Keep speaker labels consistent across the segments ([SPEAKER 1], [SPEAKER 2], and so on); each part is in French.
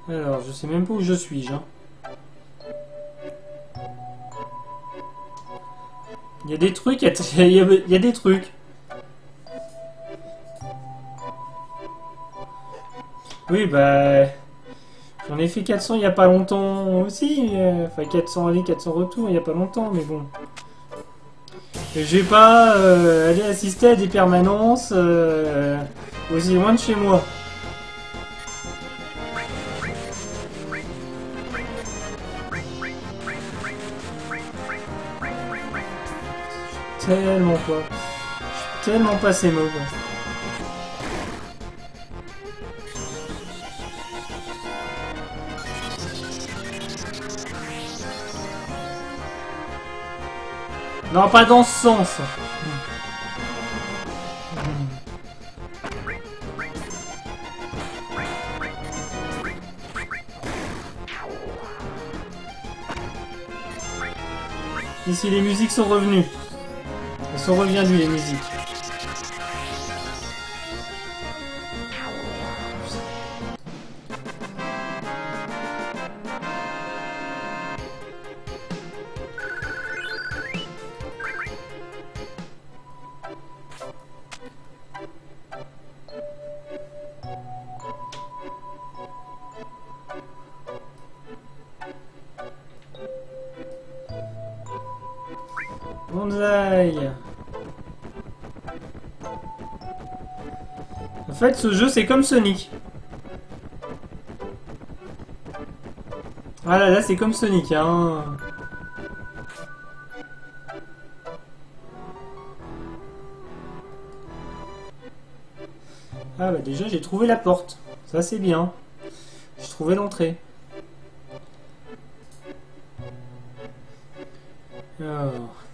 [SPEAKER 1] Alors, je sais même pas où je suis, hein. Il y a des trucs, il y a des trucs. Oui, bah... J'en ai fait 400 il y a pas longtemps aussi. Enfin, 400 aller, 400 retour il y a pas longtemps, mais bon. Et je vais pas aller assister à des permanences aussi loin de chez moi. Tellement quoi. Je suis tellement pas ces mots. Non, pas dans ce sens. Ici, les musiques sont revenues. Elles sont revenues, les musiques. Bonsaï. En fait, ce jeu, c'est comme Sonic. Ah là là, c'est comme Sonic, hein. Ah bah déjà, j'ai trouvé la porte. Ça, c'est bien. J'ai trouvé l'entrée. Alors...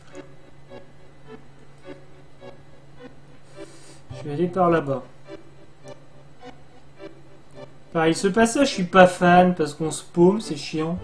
[SPEAKER 1] Je vais aller par là-bas. Pareil, ce passage, je suis pas fan parce qu'on se paume, c'est chiant.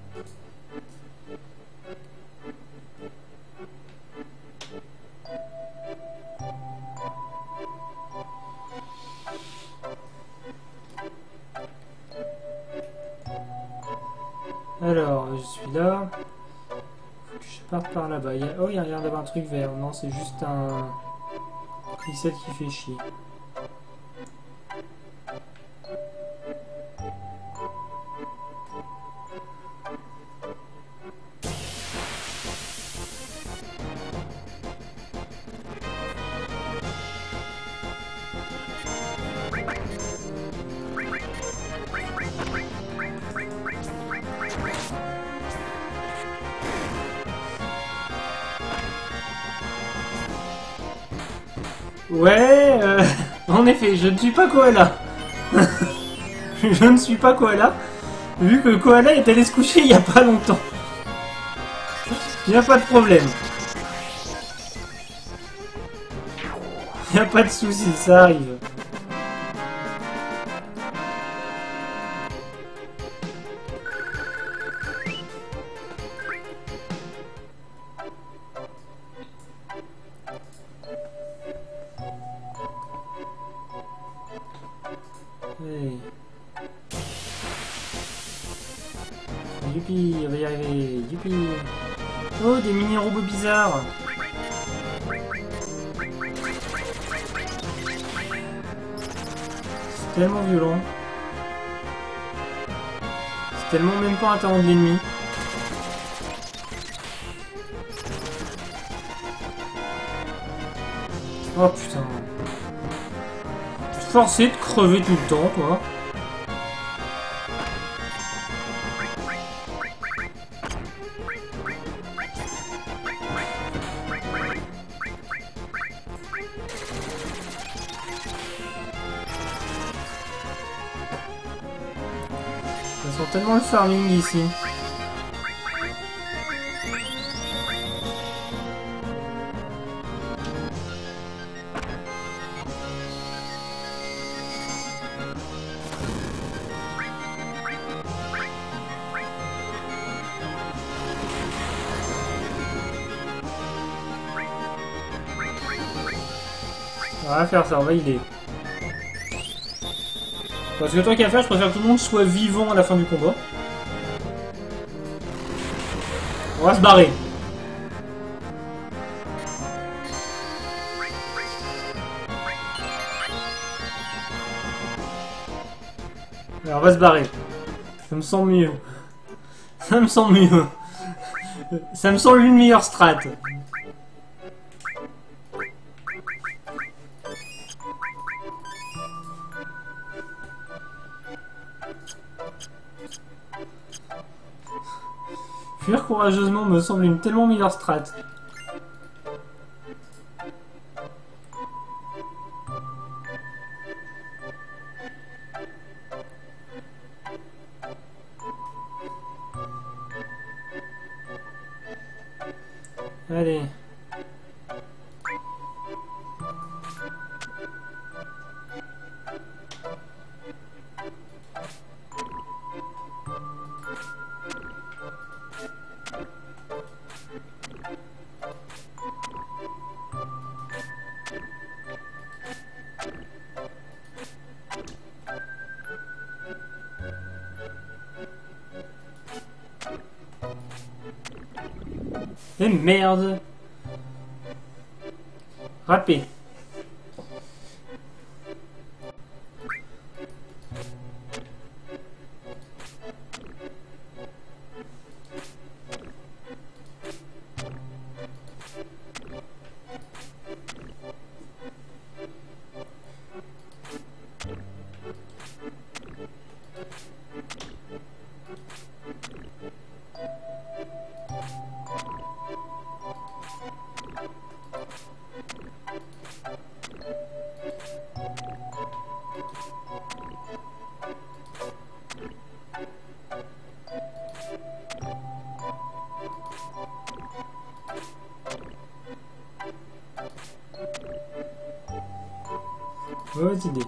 [SPEAKER 1] Alors, je suis là. Faut que je parte par là-bas. Oh, il y a l'air d'avoir un truc vert. Non, c'est juste un... pixel qui fait chier. Ouais, en effet, je ne suis pas Koala. Je ne suis pas Koala, vu que Koala est allé se coucher il y a pas longtemps. Il n'y a pas de problème. Il n'y a pas de souci, ça arrive. Hey. Youpi, on va y arriver. Youpi. Oh, des mini-robots bizarres. C'est tellement violent. C'est tellement même pas un talent de l'ennemi. Oh putain. Forcé de crever tout le temps, toi. Ça sent tellement le farming ici. On va faire ça, on va y aller. Parce que tant qu'à faire, je préfère que tout le monde soit vivant à la fin du combat. On va se barrer. Alors, on va se barrer. Ça me semble mieux. Ça me semble mieux. Ça me semble une meilleure strat. Fuir courageusement me semble une tellement meilleure strat. Allez. Et merde. Râpé. Mauvaise idée.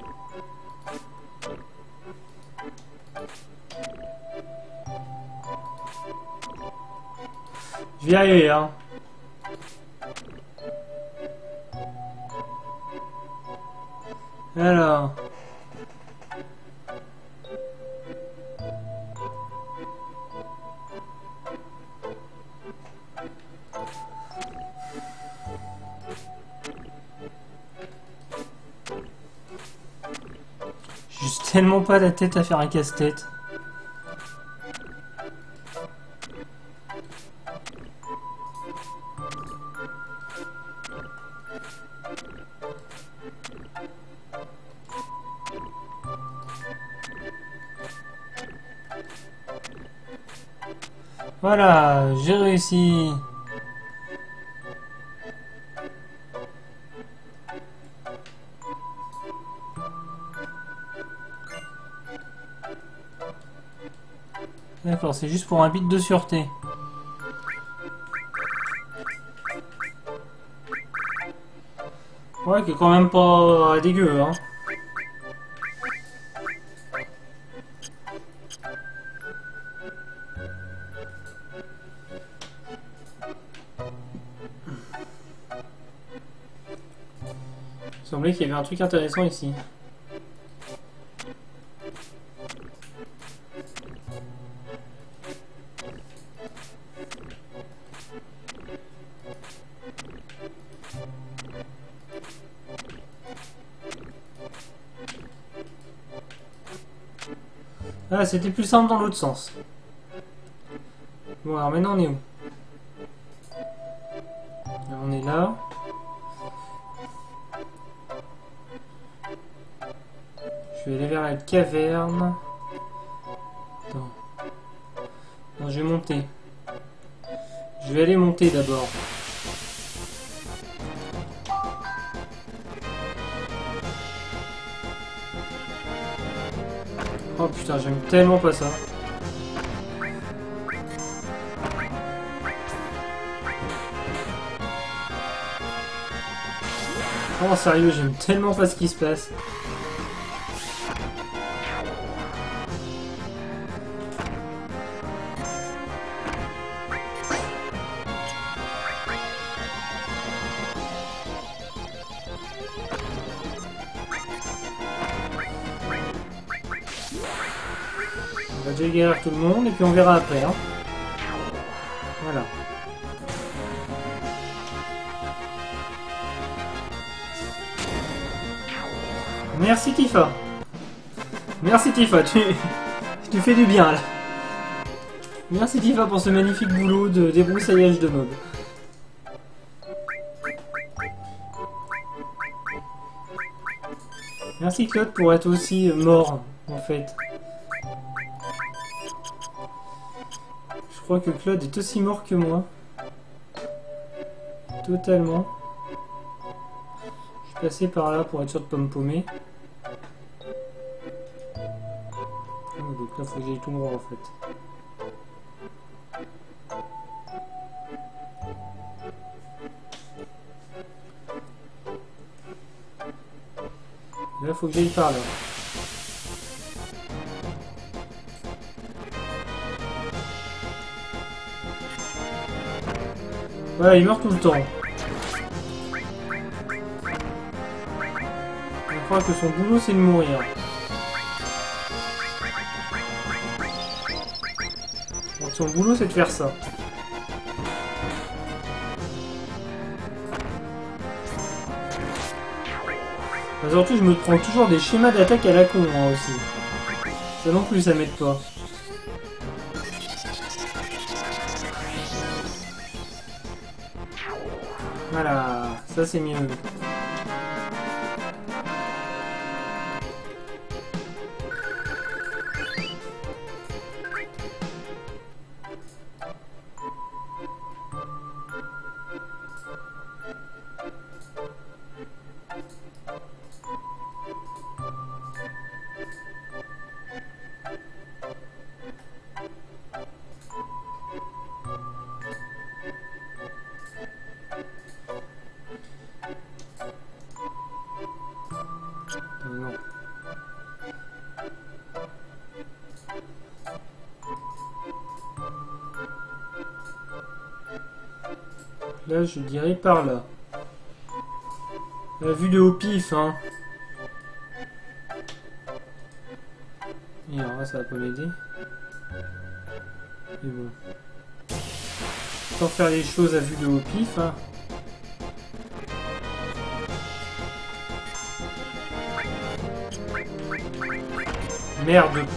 [SPEAKER 1] Je vais y arriver, hein. Alors. J'ai juste tellement pas la tête à faire un casse-tête. Voilà, j'ai réussi. D'accord, c'est juste pour un bit de sûreté. Ouais, qui est quand même pas dégueu, hein. Il semblait qu'il y avait un truc intéressant ici. Ah, c'était plus simple dans l'autre sens. Bon, alors maintenant on est où? Alors, on est là. Je vais aller vers la caverne. Attends. Non, je vais monter. Je vais aller monter d'abord. Oh putain, j'aime tellement pas ça. Oh sérieux, j'aime tellement pas ce qui se passe. On va déjà guérir tout le monde et puis on verra après. Hein. Voilà. Merci Tifa. Merci Tifa, tu fais du bien là. Merci Tifa pour ce magnifique boulot de débroussaillage de mobs. Merci Claude pour être aussi mort en fait. Je crois que Claude est aussi mort que moi. Totalement. Je suis passé par là pour être sûr de pas me paumer. Donc là faut que j'aille tout droit en fait. Là faut que j'aille par là. Voilà, il meurt tout le temps. Je crois que son boulot c'est de mourir. Donc son boulot c'est de faire ça. Mais surtout je me prends toujours des schémas d'attaque à la con moi aussi. Ça non plus ça m'aide pas. Voilà, ça c'est mieux. Non. Là, je dirais par là. La vue de au pif, hein. Et alors là, ça va pas m'aider. Mais bon. Sans faire les choses à vue de au pif, hein. Merde, putain.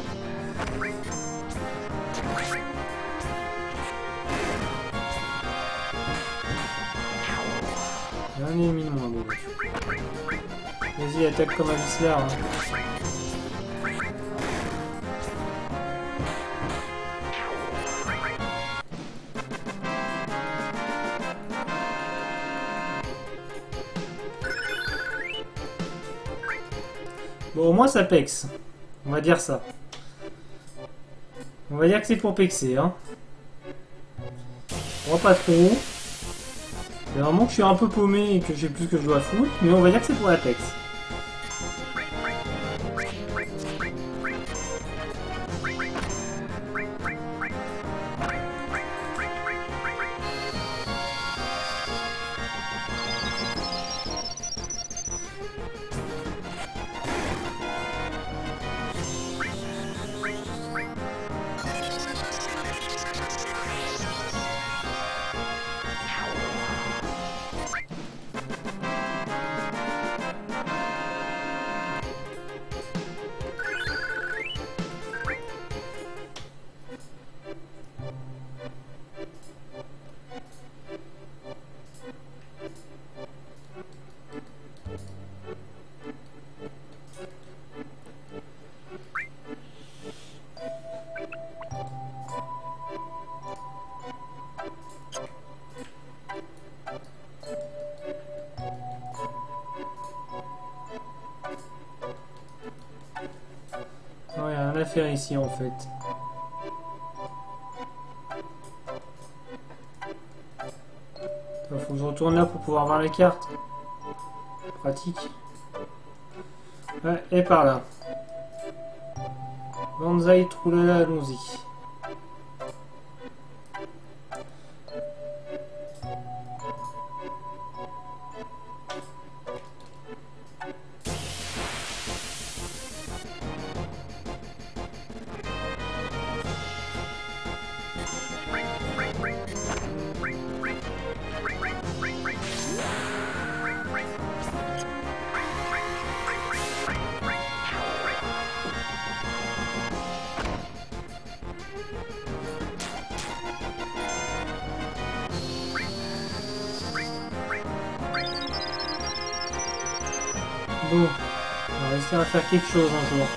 [SPEAKER 1] Un ennemi de moins, bon. Vas-y, attaque comme un Whistler. Hein. Bon, au moins ça pexe. On va dire ça. On va dire que c'est pour pexer, hein. On va pas trop. C'est vraiment que je suis un peu paumé et que j'ai plus que je dois foutre, mais on va dire que c'est pour la pexe. Non, il n'y a rien à faire ici en fait. Faut que je retourne là pour pouvoir voir les cartes. Pratique. Ouais, et par là. Banzai, troulala, allons-y. Bon, on va réussir à faire quelque chose un jour.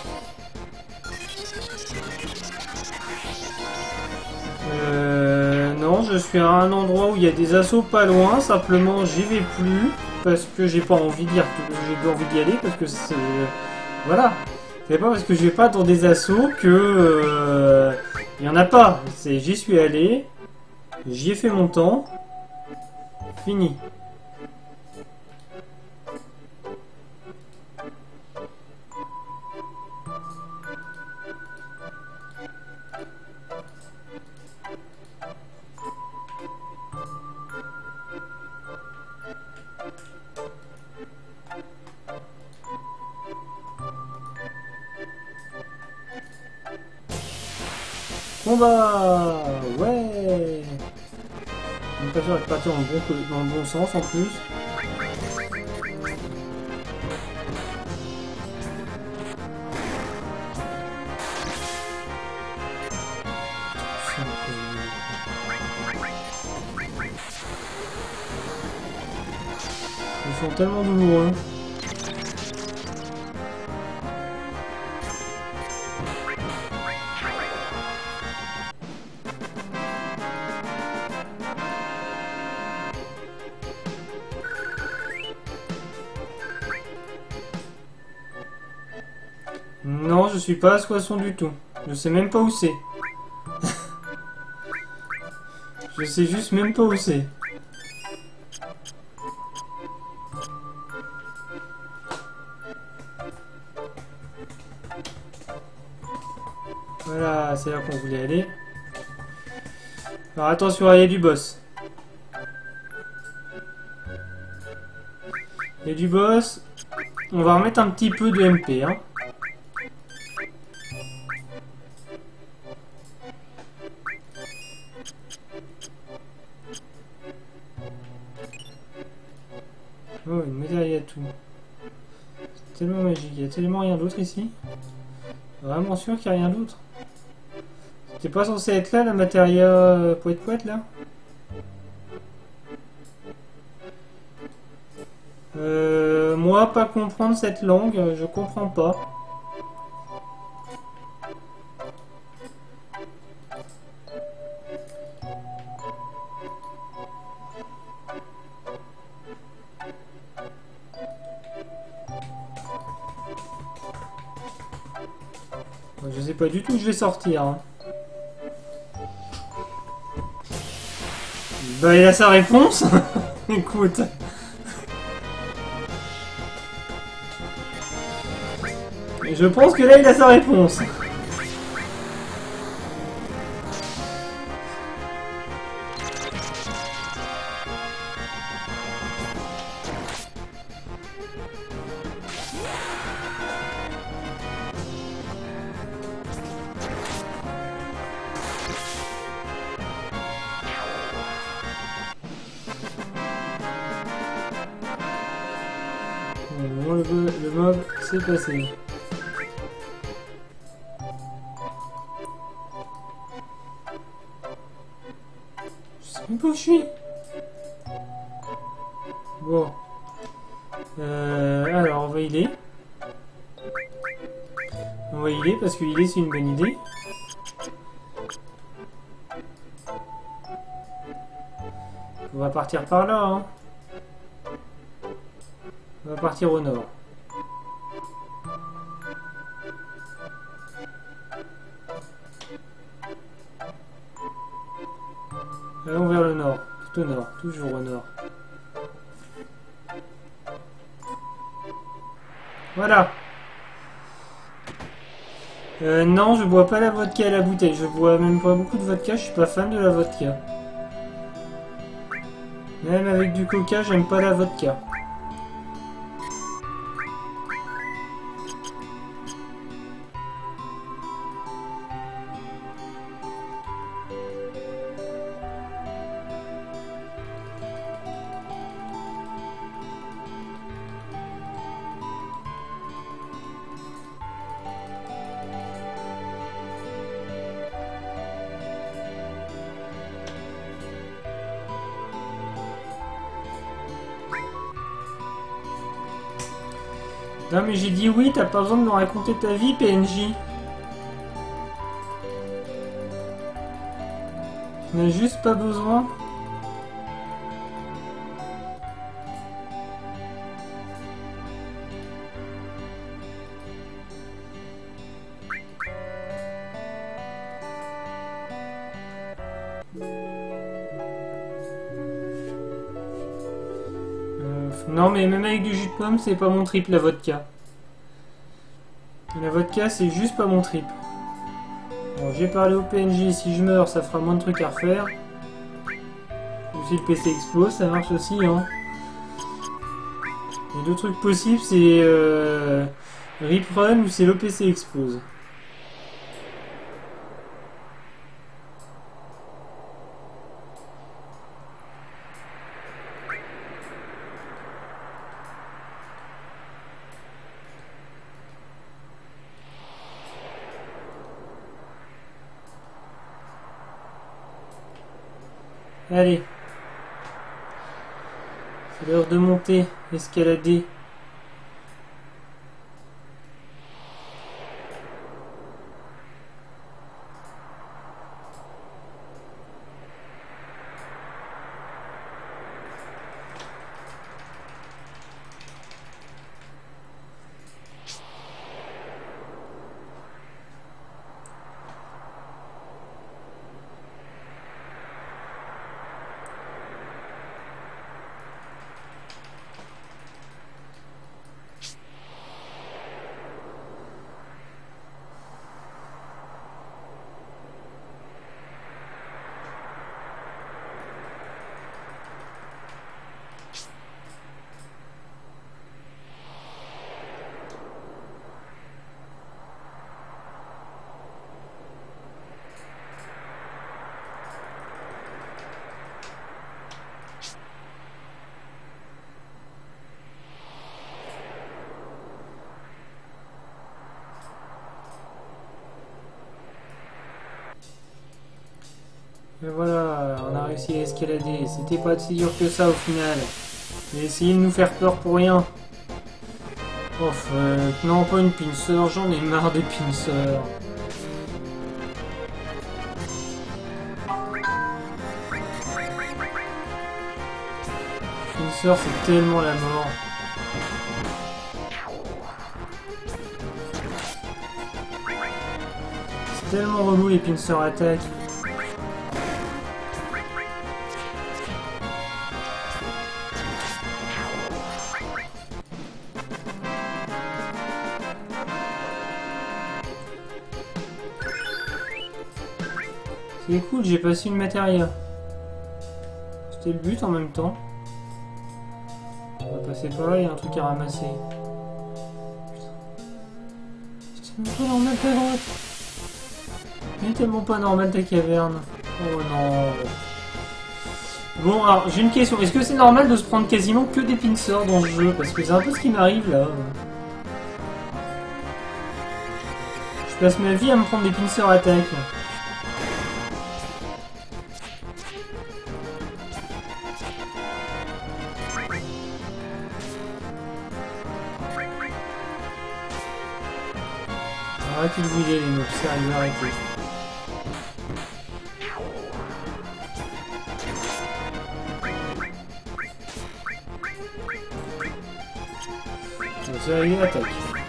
[SPEAKER 1] Non, je suis à un endroit où il y a des assauts pas loin, simplement j'y vais plus parce que j'ai pas envie d'y aller parce que c'est... Voilà. C'est pas parce que je vais pas dans des assauts que... il y en a pas. J'y suis allé, j'y ai fait mon temps, fini. Combat! Ouais! On est pas sûr d'être parti dans le bon sens en plus. Ils sont tellement douloureux. Non, je suis pas à Soissons du tout. Je sais même pas où c'est. Je sais juste même pas où c'est. Voilà, c'est là qu'on voulait aller. Alors attention, il y a du boss. Il y a du boss. On va remettre un petit peu de MP, hein. Oh, une médaille à tout. C'est tellement magique. Il y a tellement rien d'autre ici. Vraiment sûr qu'il n'y a rien d'autre. C'était pas censé être là, la matéria poète là? Moi, pas comprendre cette langue, je comprends pas. Je sais pas du tout où je vais sortir. Hein. Bah, il a sa réponse. Écoute. Je pense que là, il a sa réponse. Le mob, c'est passé. Je sais même pas où je suis. Bon. Alors, on va y aller. On va y aller parce que y aller, c'est une bonne idée. On va partir par là, hein. On va partir au nord. Allons vers le nord, tout au nord, toujours au nord. Voilà. Non, je bois pas la vodka à la bouteille. Je bois même pas beaucoup de vodka, je suis pas fan de la vodka. Même avec du coca, j'aime pas la vodka. Non mais j'ai dit oui, t'as pas besoin de me raconter ta vie, PNJ. Tu n'as juste pas besoin. Non mais même avec du jus de pomme, c'est pas mon trip la vodka. La vodka, c'est juste pas mon trip. Bon, j'ai parlé au PNJ, si je meurs, ça fera moins de trucs à refaire. Ou si le PC explose, ça marche aussi, hein. Les deux trucs possibles, c'est Rip Run ou c'est l'OPC explose. Allez. C'est l'heure de monter, escalader. Et voilà, on a réussi à escalader. C'était pas si dur que ça au final. J'ai essayé de nous faire peur pour rien. Oh fuck, non pas une pincer, j'en ai marre des pincers. Pincer c'est tellement la mort. C'est tellement relou les pincer attaques. C'est cool, j'ai passé une matériel. C'était le but en même temps. On va passer par là, il y a un truc à ramasser. Putain, c'est tellement pas normal ta grotte. C'est tellement pas normal ta caverne. Oh non. Bon, alors j'ai une question. Est-ce que c'est normal de se prendre quasiment que des pincers dans ce jeu? Parce que c'est un peu ce qui m'arrive là. Je passe ma vie à me prendre des pincers attaques. Arrêtez de bouger les mobs, sérieux, arrêtez. Sérieux, attaque.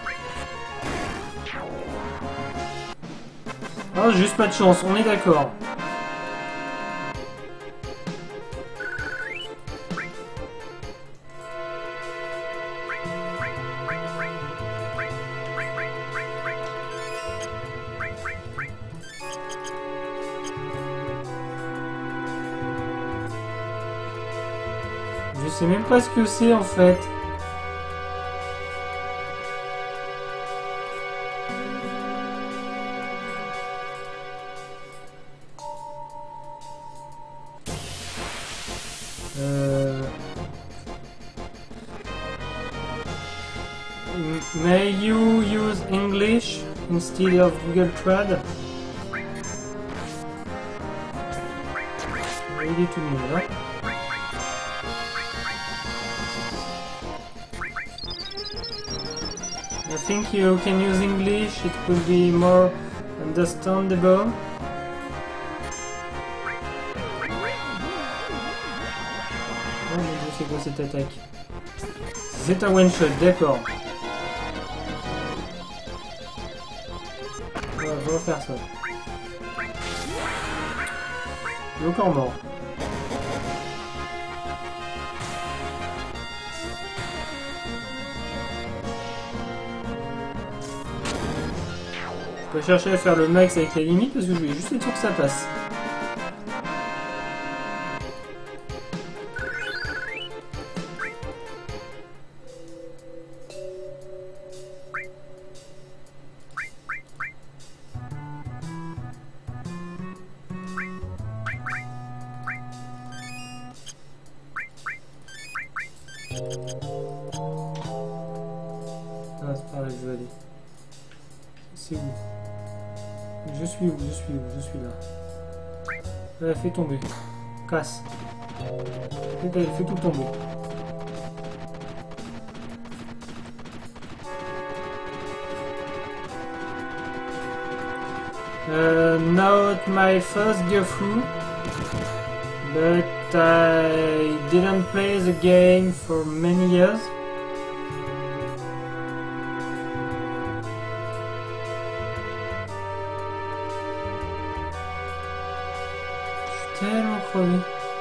[SPEAKER 1] Oh, juste pas de chance, on est d'accord. Je sais même pas ce que c'est en fait. May you use English instead of Google Trad? Il est tout nul là. I think you can use English, it will be more understandable. Oh mon dieu, c'est quoi cette attaque? C'est un one shot, d'accord. On va refaire ça. Il est encore mort. Je vais chercher à faire le max avec les limites parce que je voulais juste être sûr que ça passe. Ah, c'est pareil, je vais aller. C'est où? Je suis où? Je suis où? Je suis là. Fais tomber. Casse. Fais tout tomber. Not my first go through, but I didn't play the game for many years. Je suis tellement crevé.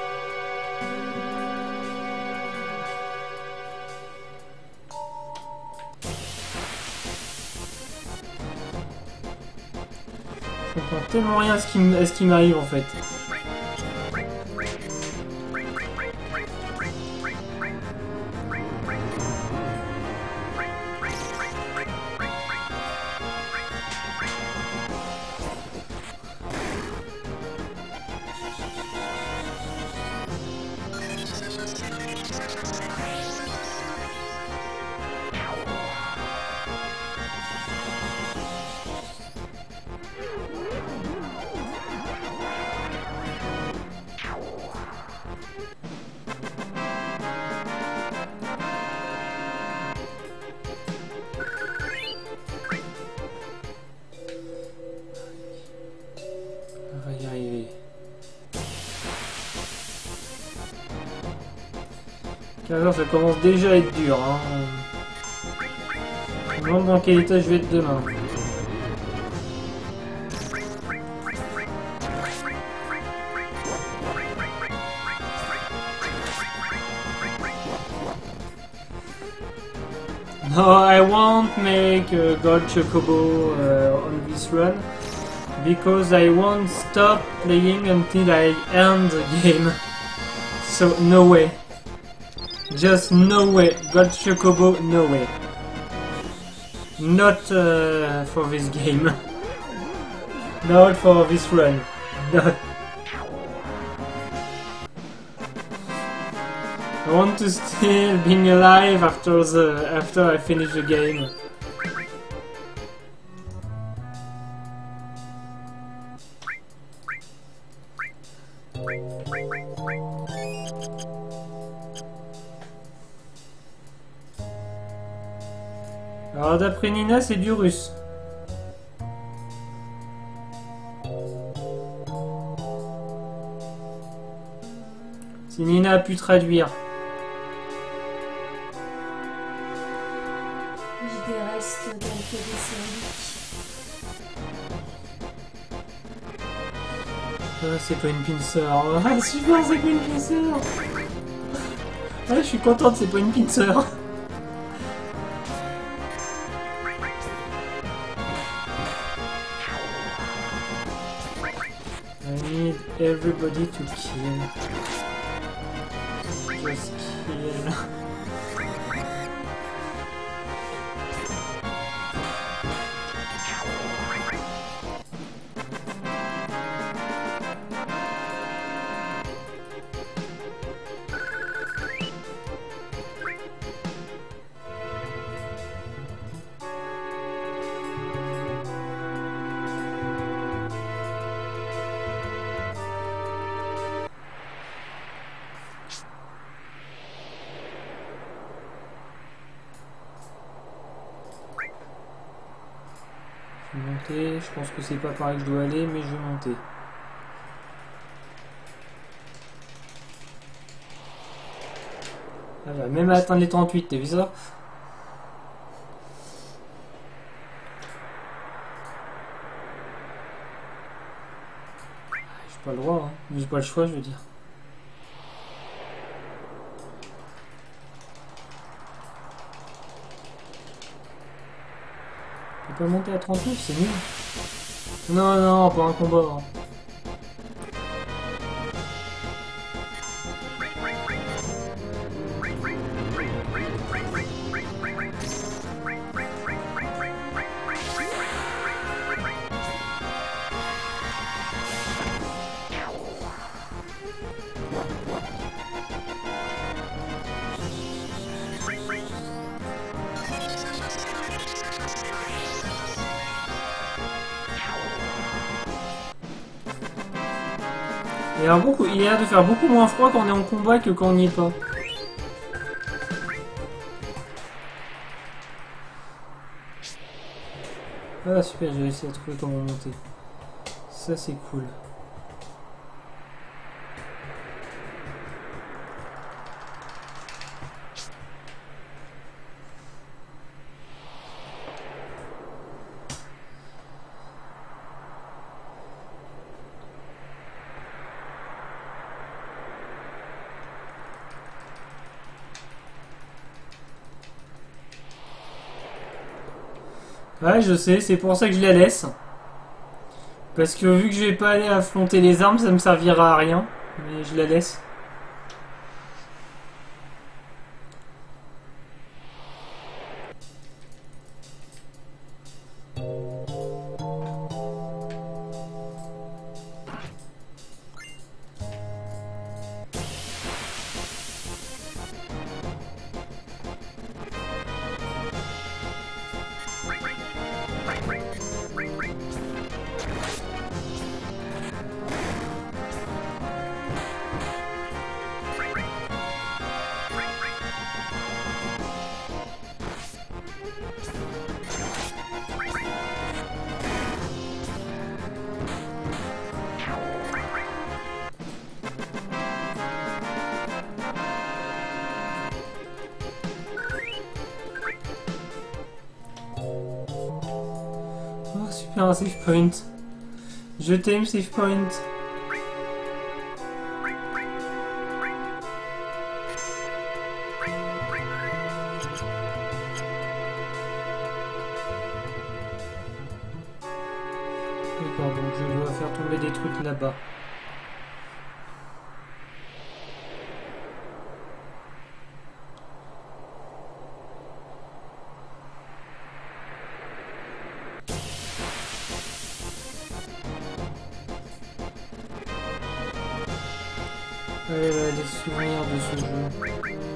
[SPEAKER 1] Je comprends tellement rien à ce qui m'arrive en fait. On va y arriver. 15h, ça commence déjà à être dur. Hein. Je me demande dans quel état je vais être demain. No, I won't make a Gold Chocobo on this run because I won't stop playing until I end the game. So no way. Just no way. Gold Chocobo, no way. Not for this game. Not for this run. Not. I want to still being alive after I finish the game. Alors d'après Nina, c'est du russe. Si Nina a pu traduire.
[SPEAKER 2] Je reste dans le PDC.
[SPEAKER 1] Ah, c'est pas une pincer. Ah, super, c'est pas une pincer. Ah, je suis contente, c'est pas une pincer. I need everybody to kill. Just kill. Monter, je pense que c'est pas par là que je dois aller, mais je vais monter. Ah, va même atteindre les 38, t'as vu ça? J'ai pas le droit, hein. J'ai pas le choix, je veux dire. Je peux pas monter à 39, c'est nul. Non, non, pas un combat. Hein. Il a l'air de faire beaucoup moins froid quand on est en combat que quand on n'y est pas. Ah super, j'ai réussi à trouver comment monter. Ça c'est cool. Ouais, je sais, c'est pour ça que je la laisse. Parce que vu que je vais pas aller affronter les armes, ça me servira à rien. Mais je la laisse. Oh super, un save point. Je t'aime, save point. D'accord, donc je dois faire tomber des trucs là-bas. Allez, là, les souvenirs de ce jeu.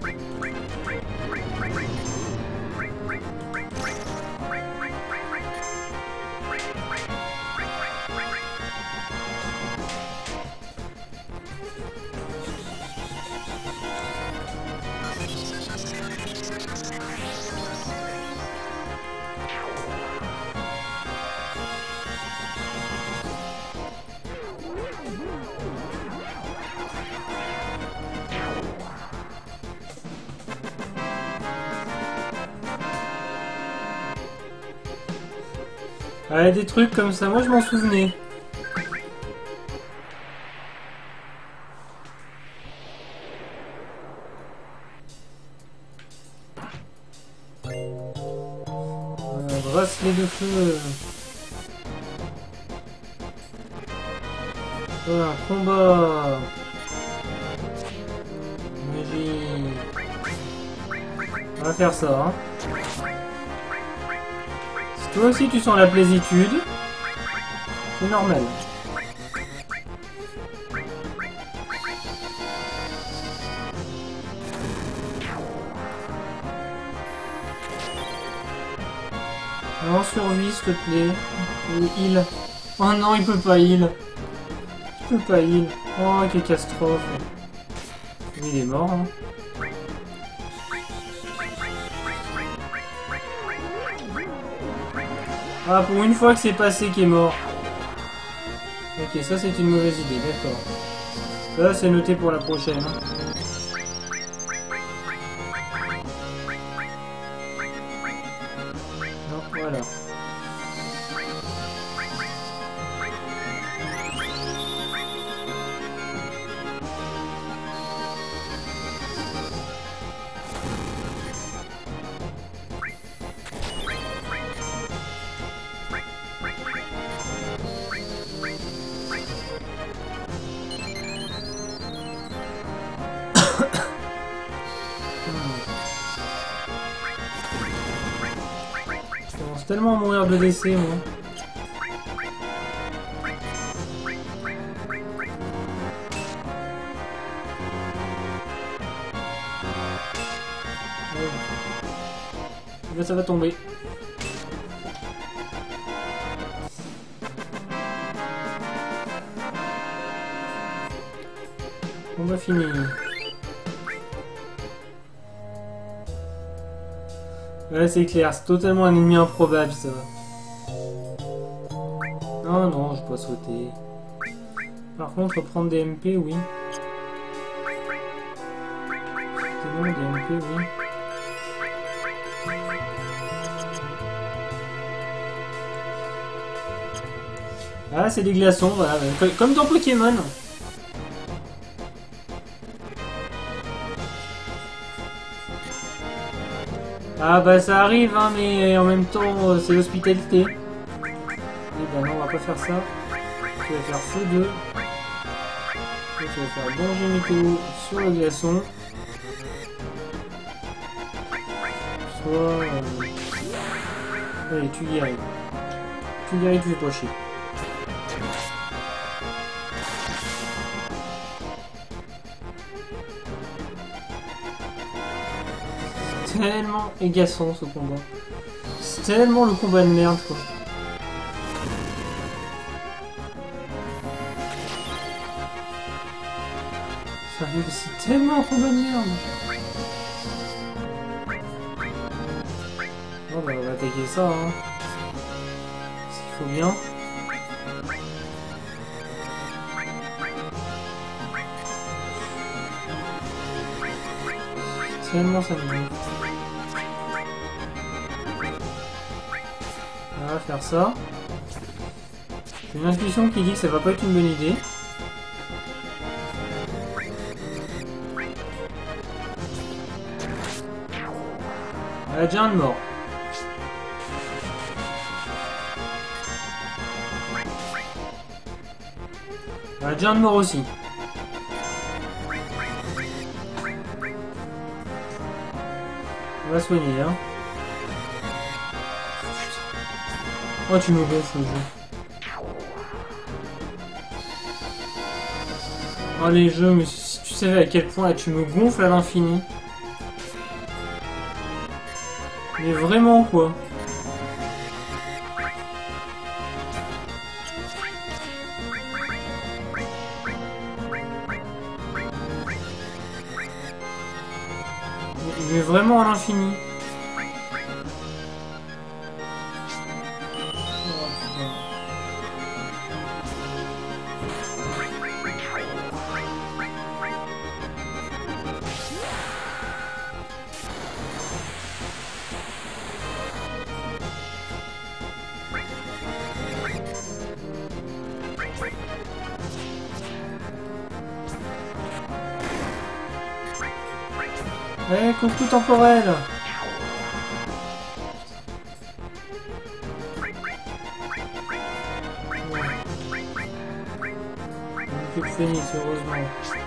[SPEAKER 1] Ouais, des trucs comme ça, moi je m'en souvenais. Bracelet de feu. Un combat. Magie. On va faire ça, hein. Si toi aussi tu sens la plaisitude, c'est normal. Non, survie s'il te plaît. Heal. Oh non, il peut pas heal. Il peut pas heal. Oh, quelle catastrophe. Il est mort, hein. Ah, pour une fois que c'est passé qui est mort. Ok, ça c'est une mauvaise idée, d'accord. Ça c'est noté pour la prochaine. Hein. Non, voilà. Je commence tellement à mourir de décès, moi. Là, ça va tomber. On va finir. Ouais, c'est clair, c'est totalement un ennemi improbable, ça. Non, non, je peux pas sauter. Par contre, prendre des MP, oui. C'est bon, des MP, oui. Ah, c'est des glaçons, voilà. Comme dans Pokémon. Ah bah ça arrive, hein, mais en même temps, c'est l'hospitalité. Et bah non, on va pas faire ça. Tu vas faire feu 2. Tu vas faire danger météo sur le glaçon. Soit... Allez, tu y arrives. Tu y arrives, tu fais pas chier. Tellement agaçant ce combat. C'est tellement le combat de merde quoi. Sérieux, c'est tellement un combat de merde. Bon bah on va attaquer ça hein. S'il faut bien. Tellement ça me gonfle. On va faire ça. J'ai une intuition qui dit que ça va pas être une bonne idée. Elle a déjà un de mort. Elle a déjà un de mort aussi. On va soigner hein. Oh, tu me gonfles le jeu. Oh, les jeux, mais si tu savais à quel point là, tu me gonfles à l'infini. Mais vraiment, quoi. Mais vraiment à l'infini. Eh, coucou temporel. Plus de phénix, heureusement.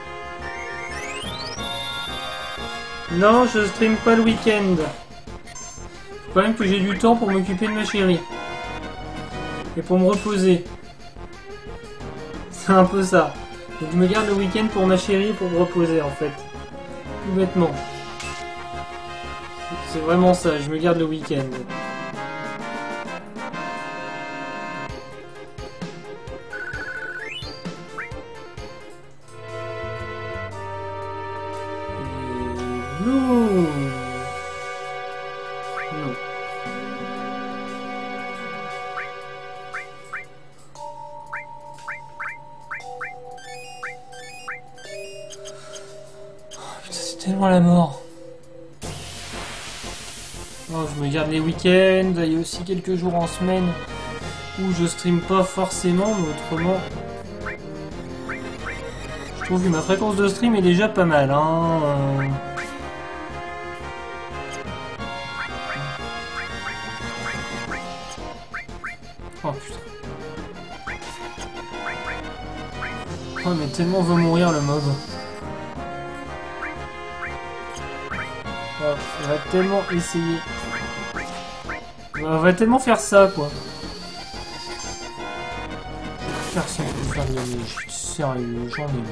[SPEAKER 1] Non, je stream pas le week-end. Faut quand même que j'ai du temps pour m'occuper de ma chérie. Et pour me reposer. C'est un peu ça. Donc je me garde le week-end pour ma chérie et pour me reposer en fait. Tout bêtement. C'est vraiment ça, je me garde le week-end. Et Bloom. Non. tellement la mort. Oh, je me garde les week-ends, il y a aussi quelques jours en semaine où je stream pas forcément, mais autrement... Je trouve que ma fréquence de stream est déjà pas mal, hein. Oh putain. Oh mais tellement on veut mourir le mob. Oh, on va tellement essayer. On va tellement faire ça quoi. Personne peut faire de la neige. Je suis sérieux, j'en ai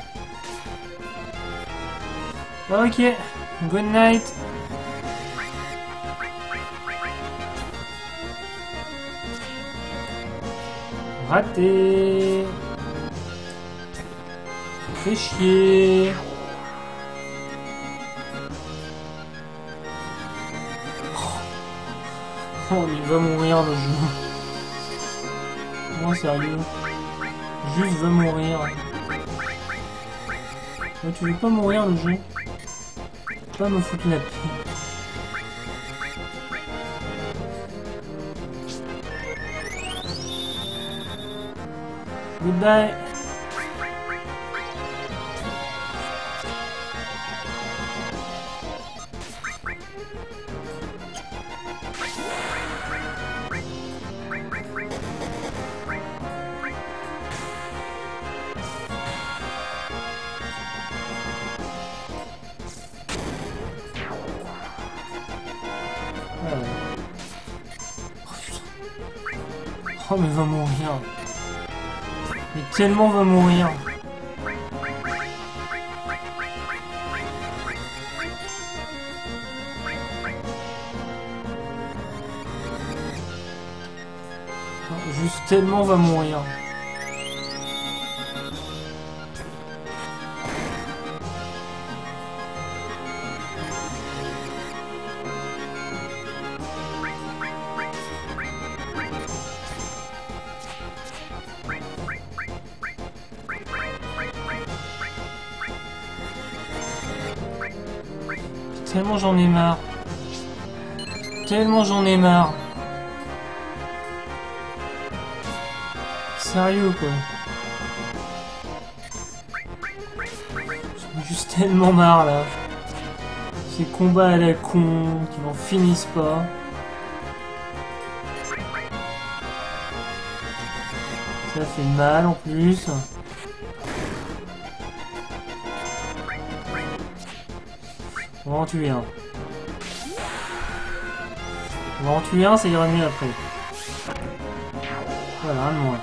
[SPEAKER 1] marre. Ok, good night. Raté. Fais chier. Oh, il va mourir le jeu. Non, sérieux. Juste veut mourir. Oh, tu veux pas mourir le jeu? Pas me foutre la paix. Goodbye. Oh mais va mourir. Mais tellement va mourir. Juste tellement va mourir. Tellement j'en ai marre. Tellement j'en ai marre. Sérieux quoi. J'en ai juste tellement marre là. Ces combats à la con qui n'en finissent pas. Ça fait mal en plus. On va en tuer un. On va en tuer un, ça ira mieux après. Voilà, un de moins.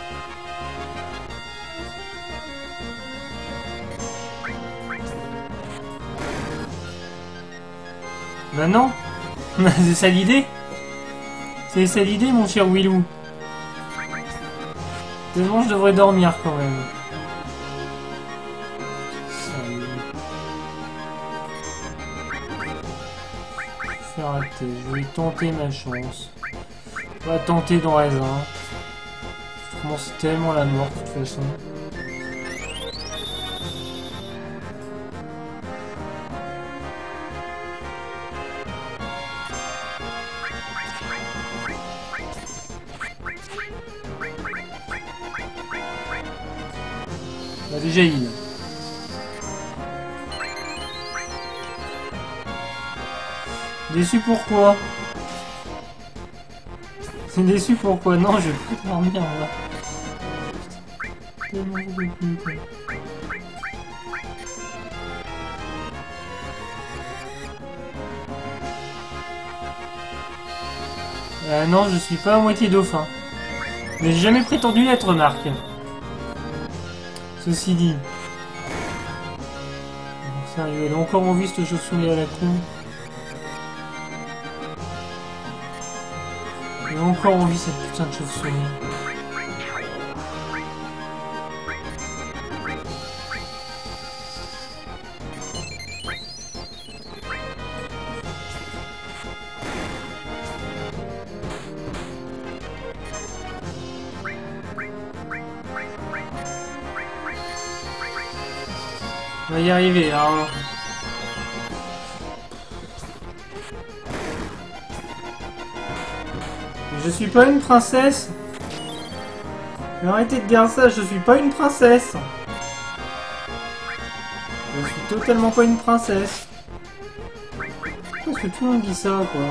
[SPEAKER 1] Bah non. C'est ça l'idée. C'est ça l'idée, mon cher Willou. Tellement je devrais dormir quand même. Je vais tenter ma chance. On va tenter dans raisin. Autrement c'est tellement la mort de toute façon. Bah déjà il. Déçu pourquoi? C'est déçu pourquoi? Non, je vais plus dormir là. Tellement je peux plus, quoi. Non, je suis pas à moitié dauphin. Mais j'ai jamais prétendu être Marc. Ceci dit. Non, sérieux, elle a encore envie cette chauve-souris à la con. J'ai encore envie cette putain de chauve-souris. On va y arriver, hein. Je suis pas une princesse. Mais arrêtez de dire ça, je suis pas une princesse. Je suis totalement pas une princesse. Pourquoi est-ce que tout le monde dit ça, quoi?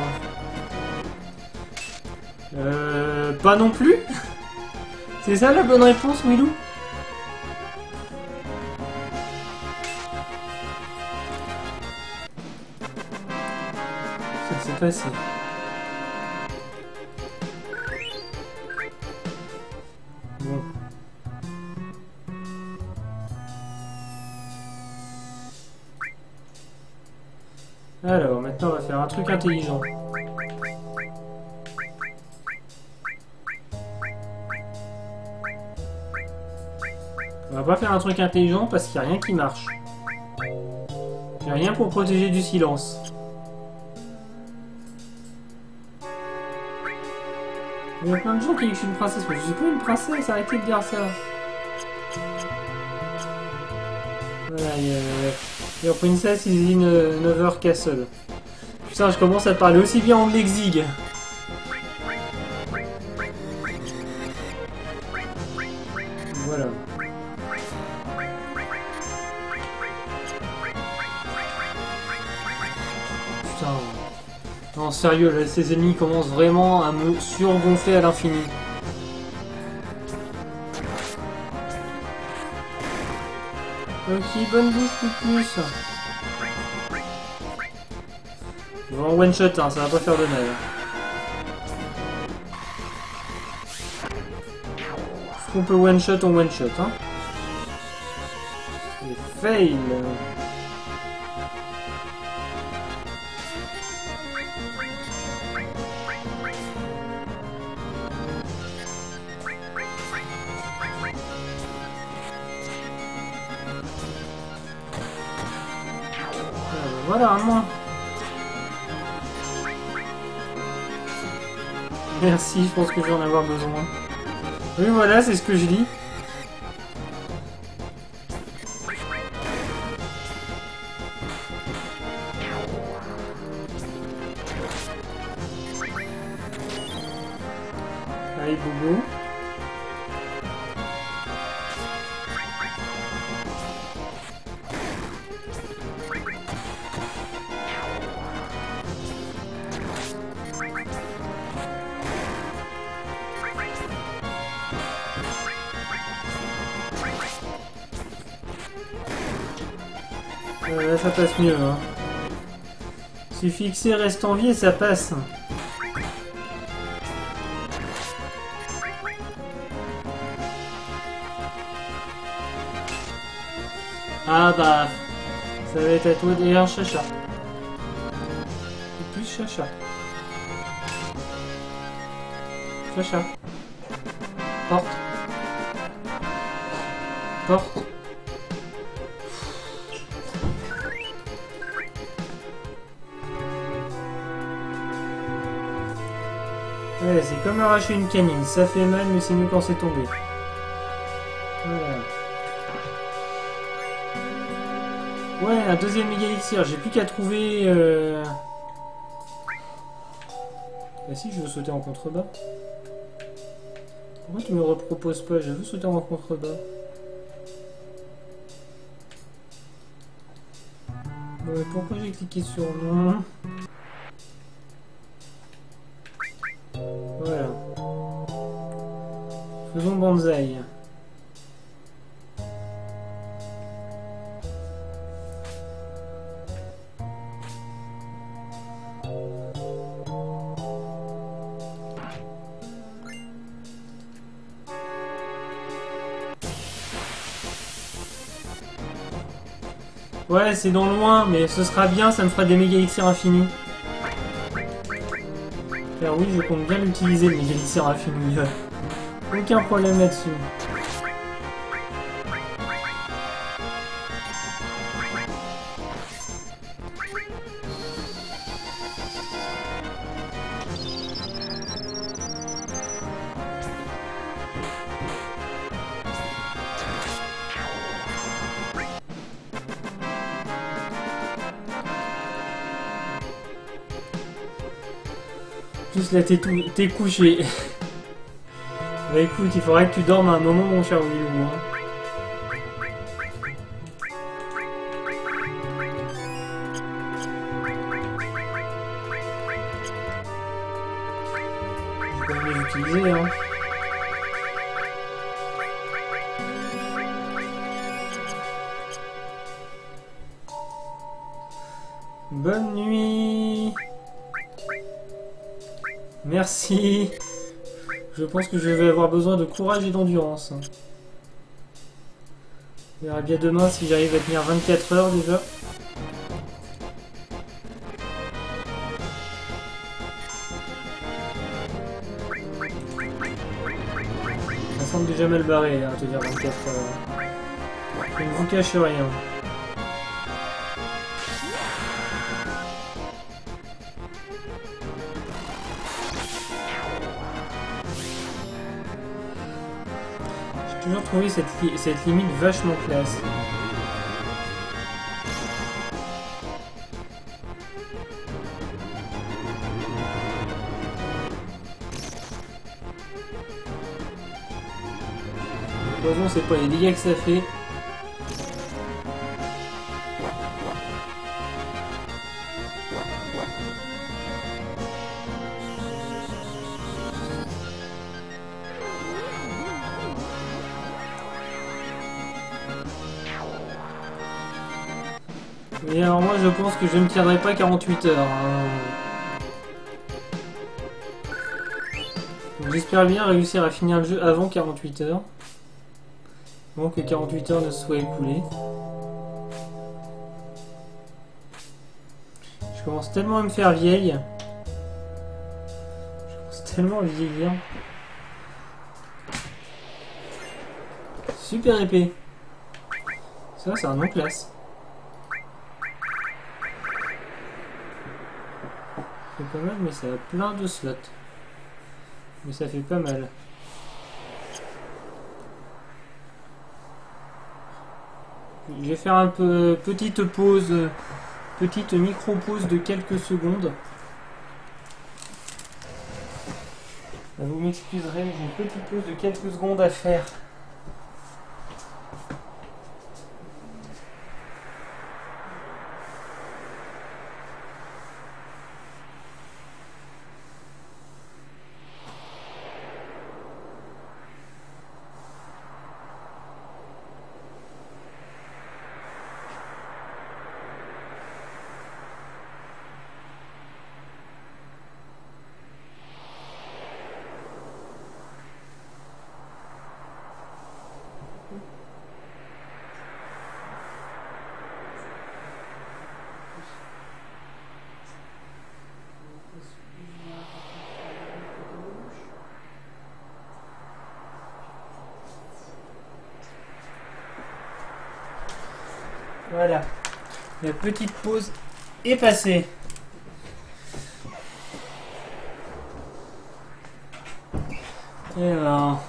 [SPEAKER 1] Pas non plus. C'est ça la bonne réponse, Milou? Ça s'est passé. Bon. Alors, maintenant on va faire un truc intelligent. On va pas faire un truc intelligent parce qu'il n'y a rien qui marche. J'ai rien pour protéger du silence. Il y a plein de gens qui disent que je suis une princesse, mais je suis pas une princesse, arrêtez de dire ça. Voilà, Your Princess is in another castle. Putain, je commence à parler aussi bien anglais que Zig. Voilà. Putain. Non, sérieux, là, ces ennemis commencent vraiment à me surgonfler à l'infini. Ok, bonne bouche, plus. Je vais en one shot, hein, ça va pas faire de mal. Est-ce qu'on peut one shot, on one shot, hein. Et fail. Voilà, un moins. Merci, je pense que je vais en avoir besoin. Oui, voilà, c'est ce que je lis. Allez, boubou. Là, ça passe mieux. Hein. Suffit fixer, reste en vie et ça passe. Ah bah, ça va être à toi d'ailleurs, Chacha. Et plus Chacha. Chacha. Porte. Porte. Ouais, c'est comme arracher une canine, ça fait mal mais c'est mieux quand c'est tombé. Voilà. Ouais, un deuxième méga élixir, j'ai plus qu'à trouver... Bah si, je veux sauter en contrebas. Pourquoi tu me reproposes pas? Je veux sauter en contrebas. Ouais, pourquoi j'ai cliqué sur non? Voilà. Faisons bonsaï. Ouais, c'est dans le loin, mais ce sera bien, ça me fera des méga élixirs infinis. Car oui, je compte bien l'utiliser, le méga élixir infini. Aucun problème là-dessus. De plus là t'es couché. Bah écoute, il faudrait que tu dormes un moment mon cher Willou. Hein. Je peux les utiliser hein. Bonne nuit. Merci. Je pense que je vais avoir besoin de courage et d'endurance. On verra bien demain si j'arrive à tenir 24 heures déjà. Ça semble déjà mal barré, hein, tenir 24 heures. Je ne vous cache rien. J'ai toujours trouvé cette limite vachement classe. Le poison, c'est pas les dégâts que ça fait. Et alors moi je pense que je ne tiendrai pas 48 heures. Hein. J'espère bien réussir à finir le jeu avant 48 heures. Avant que 48 heures ne soient écoulées. Je commence tellement à me faire vieille. Je commence tellement à vieillir. Super épée. Ça c'est un nom classe. Pas mal, mais ça a plein de slots. Mais ça fait pas mal. Je vais faire un peu petite pause, petite micro-pause de quelques secondes. Vous m'excuserez, mais j'ai une petite pause de quelques secondes à faire. Voilà, la petite pause est passée. Et alors...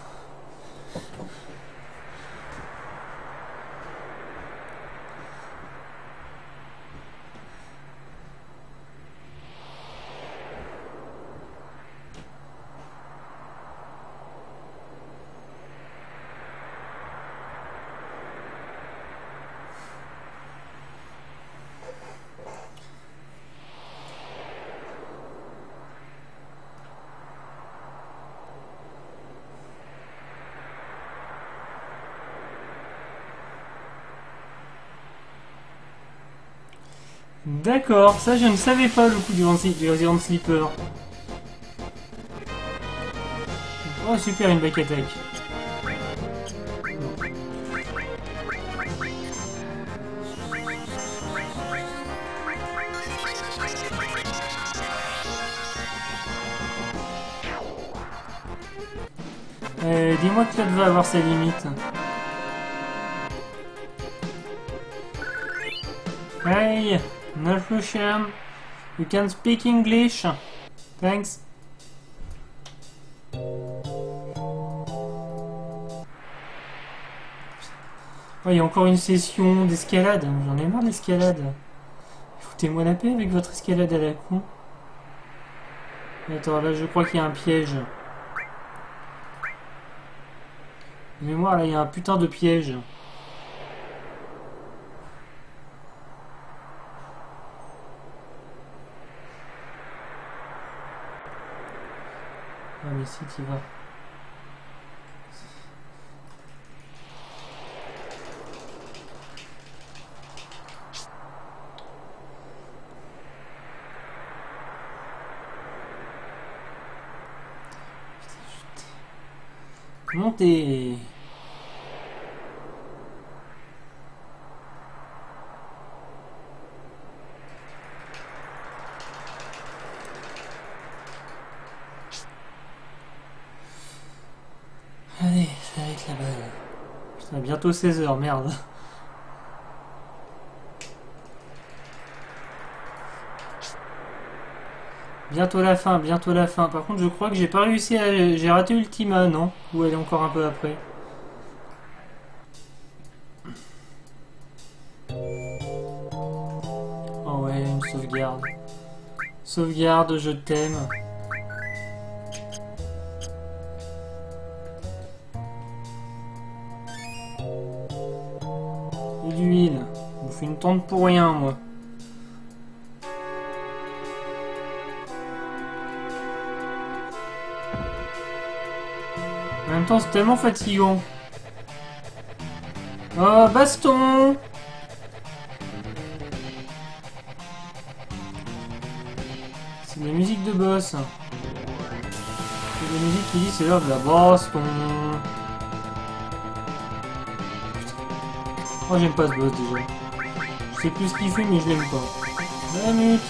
[SPEAKER 1] D'accord, ça je ne savais pas le coup du Resident Sleeper. Oh super, une back attack. Dis-moi que ça devait avoir sa limite. Hey, North Russian, you can speak English. Thanks. Oh, il y a encore une session d'escalade. J'en ai marre d'escalade. Foutez-moi la paix avec votre escalade à la con. Attends, là je crois qu'il y a un piège. De mémoire, là il y a un putain de piège. Ah mais si t'y vas. Montez. Allez, ça va être la balle. Putain, bientôt 16h, merde. Bientôt la fin, bientôt la fin. Par contre, je crois que j'ai pas réussi à... J'ai raté Ultima, non? Ou elle est encore un peu après? Oh ouais, une sauvegarde. Sauvegarde, je t'aime. Et d'huile. Je vous fais une tente pour rien, moi. En même temps, c'est tellement fatigant. Oh, baston! C'est de la musique de boss. C'est de la musique qui dit c'est l'heure de la baston. Oh, j'aime pas ce boss déjà. Je sais plus ce qu'il fait, mais je l'aime pas. La mute!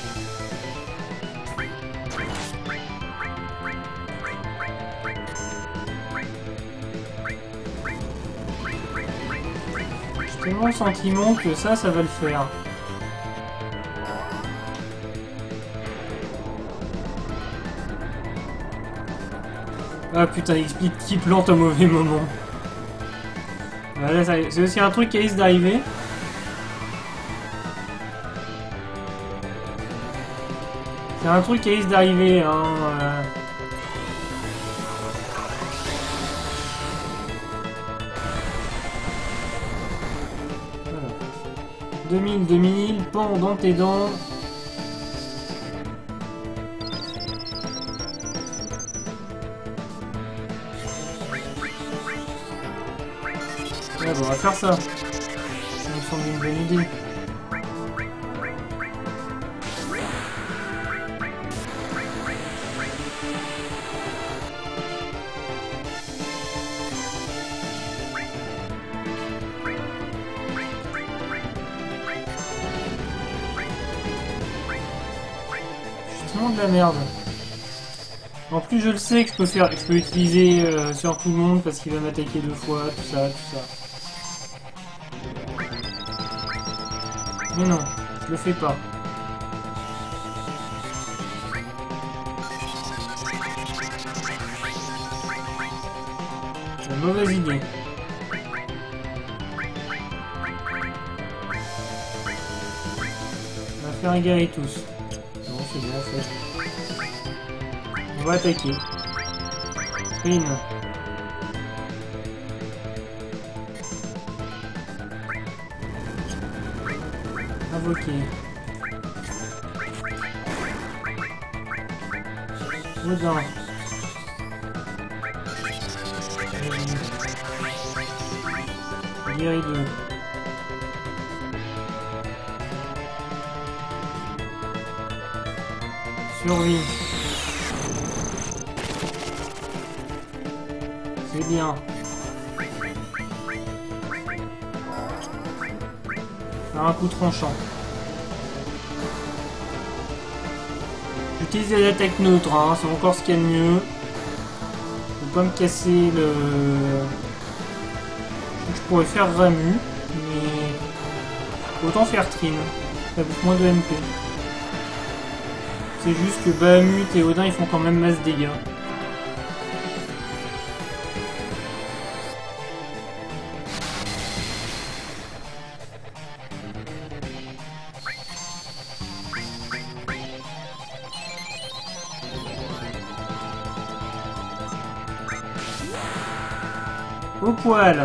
[SPEAKER 1] J'ai tellement le sentiment que ça va le faire. Ah putain, il explique qui plante au mauvais moment. Voilà, c'est aussi un truc qui risque d'arriver. C'est un truc qui risque d'arriver, hein. Voilà. 2000, pan dans tes dents. Ouais, bon, on va faire ça. Ça me semble une bonne idée. De la merde. En plus, je le sais que je peux utiliser sur tout le monde parce qu'il va m'attaquer 2 fois, tout ça. Mais non, je le fais pas. C'est une mauvaise idée. On va faire un Gyarados. Non, c'est bon en fait. On va attaquer. Prine. Invoquer. Odin. Guérideux. Survie. C'est bien. Faire un coup tranchant. J'utilise l'attaque neutre, hein, c'est encore ce qu'il y a de mieux. Faut pas me casser le... Je pourrais faire Ramu, mais autant faire Trine. Ça bouffe moins de MP. C'est juste que Bahamut et Odin ils font quand même masse dégâts. Au poil.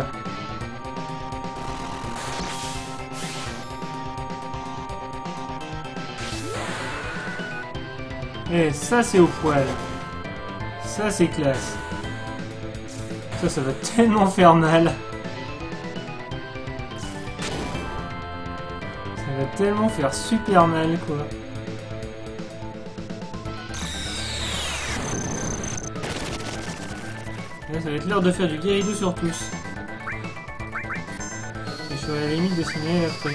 [SPEAKER 1] Et ça c'est au poil. Ça c'est classe. Ça va tellement faire mal. Ça va tellement faire super mal quoi. Là, ça va être l'heure de faire du guérido sur tous. Je suis à la limite de signaler après.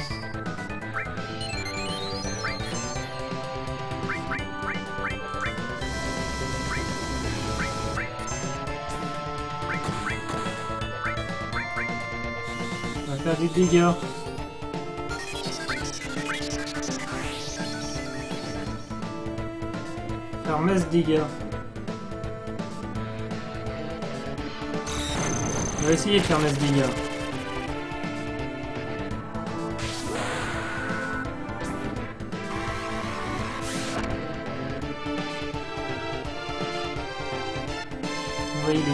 [SPEAKER 1] On va faire des dégâts. Faire masse dégâts. On va essayer de faire masse dégâts. On va y aller.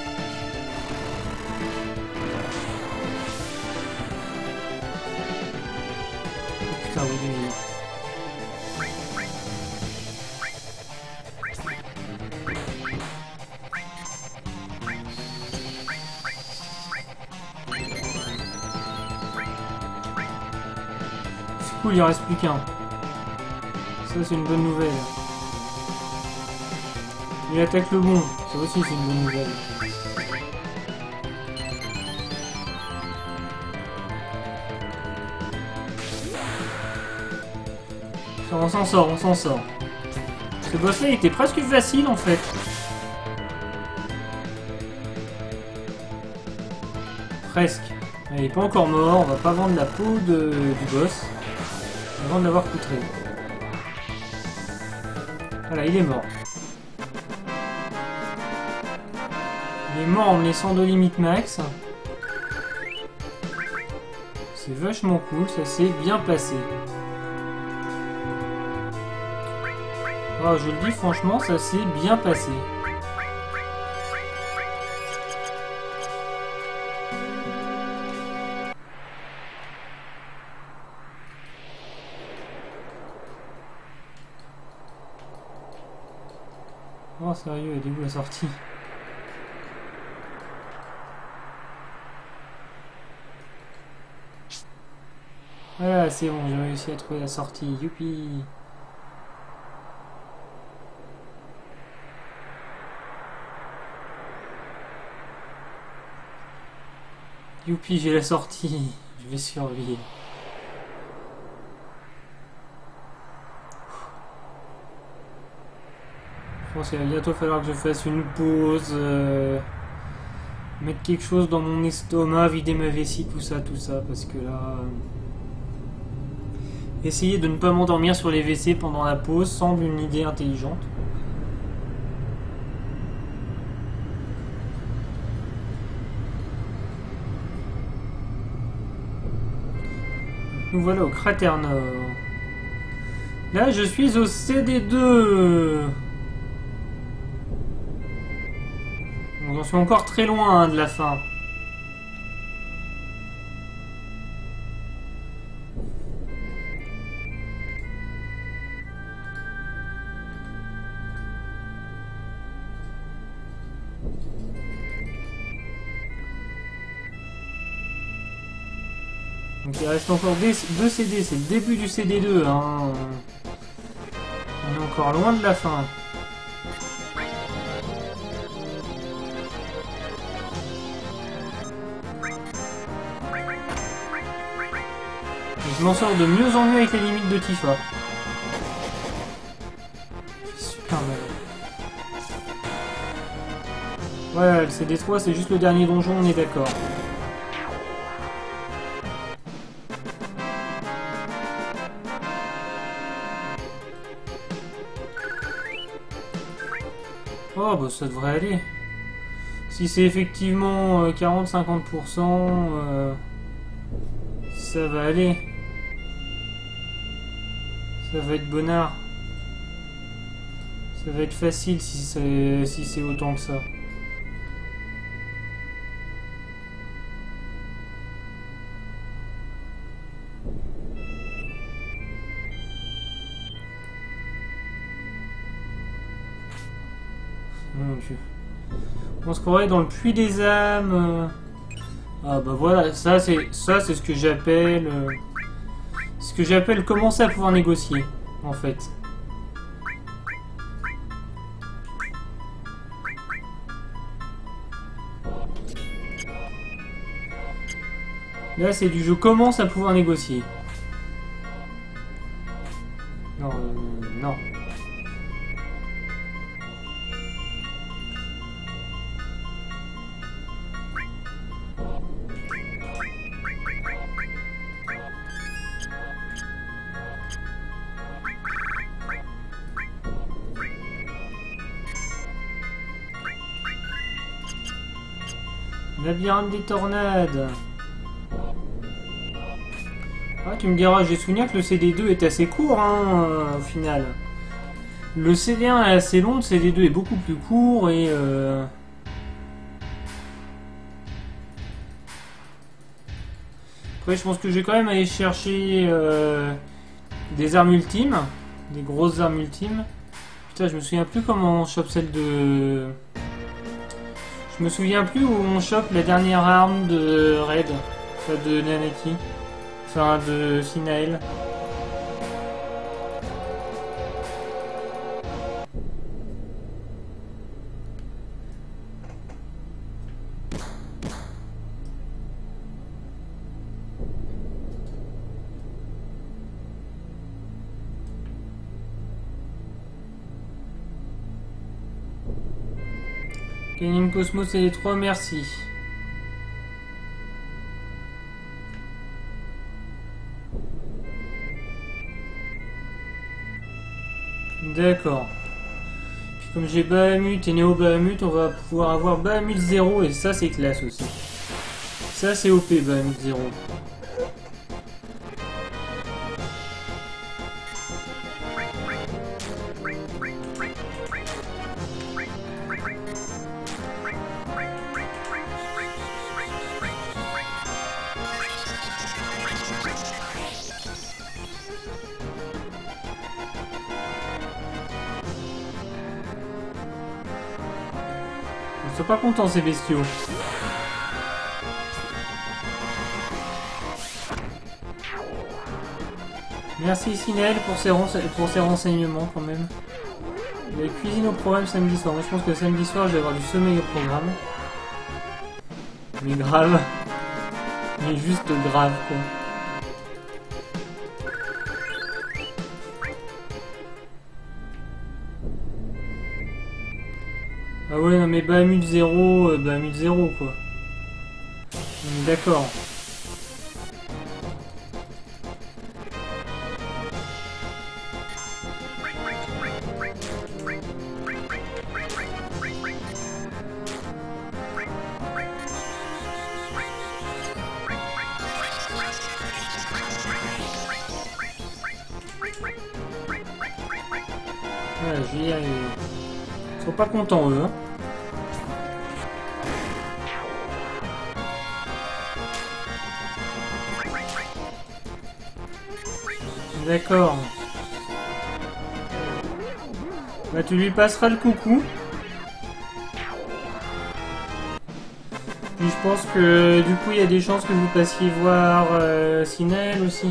[SPEAKER 1] Oh, putain, oui, oui, oui. Il en reste plus qu'un. Ça c'est une bonne nouvelle. Il attaque le bon. Ça aussi c'est une bonne nouvelle. On s'en sort, on s'en sort. Ce boss là était presque facile en fait. Presque. Il n'est pas encore mort, on va pas vendre la peau du boss. Avant de l'avoir poutré. Voilà, il est mort. Il est mort en me laissant de limite max. C'est vachement cool, ça s'est bien passé. Oh, je le dis franchement, ça s'est bien passé. Oh sérieux, elle est où la sortie? Voilà, c'est bon, j'ai réussi à trouver la sortie, youpi! Youpi, j'ai la sortie, je vais survivre. Je pense qu'il va bientôt falloir que je fasse une pause, mettre quelque chose dans mon estomac, vider ma vessie, tout ça, parce que là... essayer de ne pas m'endormir sur les WC pendant la pause semble une idée intelligente. Nous voilà au cratère nord. Là, je suis au CD2. J'en suis encore très loin hein, de la fin. Donc il reste encore 2 CD, c'est le début du CD2. Hein. On est encore loin de la fin. Je m'en sors de mieux en mieux avec les limites de Tifa. Super mal. Ouais, le CD3 c'est juste le dernier donjon, on est d'accord. Oh bah ça devrait aller. Si c'est effectivement 40-50%, ça va aller. Ça va être bonnard. Ça va être facile si c'est autant que ça. On se croirait dans le puits des âmes. Ah bah voilà, ça c'est ce que j'appelle... ce que j'appelle commencer à pouvoir négocier, en fait. Là, c'est du je commence à pouvoir négocier. Non, non. Labyrinthe des tornades. Ah, tu me diras, j'ai souvenir que le CD2 est assez court, hein, au final. Le CD1 est assez long, le CD2 est beaucoup plus court et... Après, je pense que je vais quand même aller chercher des armes ultimes, des grosses armes ultimes. Putain, je me souviens plus comment on chope celle de... Je me souviens plus où on chope la dernière arme de Red, enfin de Nanaki, enfin de Sinael. Gaming Cosmos et les 3, merci. D'accord. Puis comme j'ai Bahamut et Néo Bahamut, on va pouvoir avoir Bahamut 0 et ça c'est classe aussi. Ça c'est OP Bahamut 0. Ils sont pas contents ces bestiaux. Merci Sinel pour ses renseignements quand même. La cuisine au programme samedi soir. Moi je pense que samedi soir je vais avoir du sommeil au programme. Mais grave. Mais juste grave quoi. Ah ouais non mais Bahamut 0, Bahamut 0 quoi. On est d'accord. Ouais, j'y ai arrivé. Ils sont pas contents eux hein. D'accord. Bah tu lui passeras le coucou. Puis je pense que du coup il y a des chances que vous passiez voir Sinel aussi.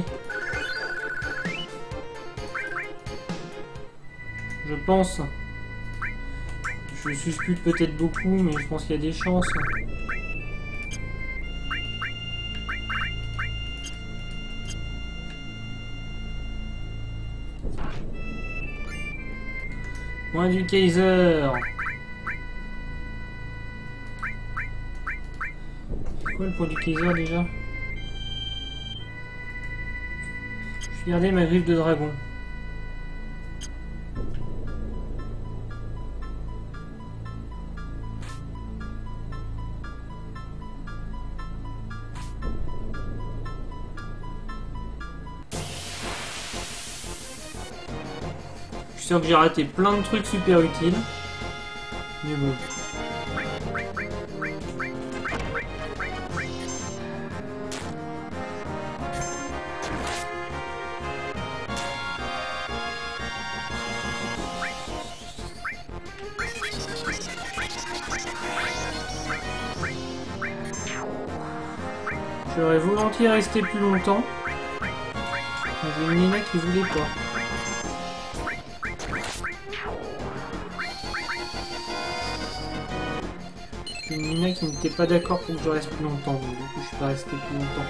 [SPEAKER 1] Je pense. Je suspecte peut-être beaucoup, mais je pense qu'il y a des chances. Point du Kaiser. C'est quoi le point du Kaiser déjà? Je vais garder ma griffe de dragon. Je suis sûr que j'ai raté plein de trucs super utiles. Mais bon. J'aurais volontiers resté plus longtemps. Mais j'ai une Nina qui voulait pas. J'ai une Nina qui n'était pas d'accord pour que je reste plus longtemps. Donc du coup, je suis pas resté plus longtemps.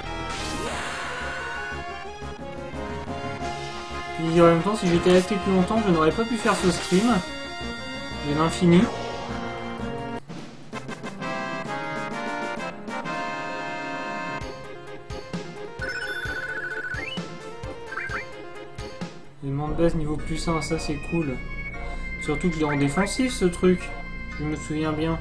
[SPEAKER 1] Puis en même temps, si j'étais resté plus longtemps, je n'aurais pas pu faire ce stream. De l'infini. Élément de base niveau plus 1, ça c'est cool. Surtout qu'il est en défensif ce truc. Je me souviens bien.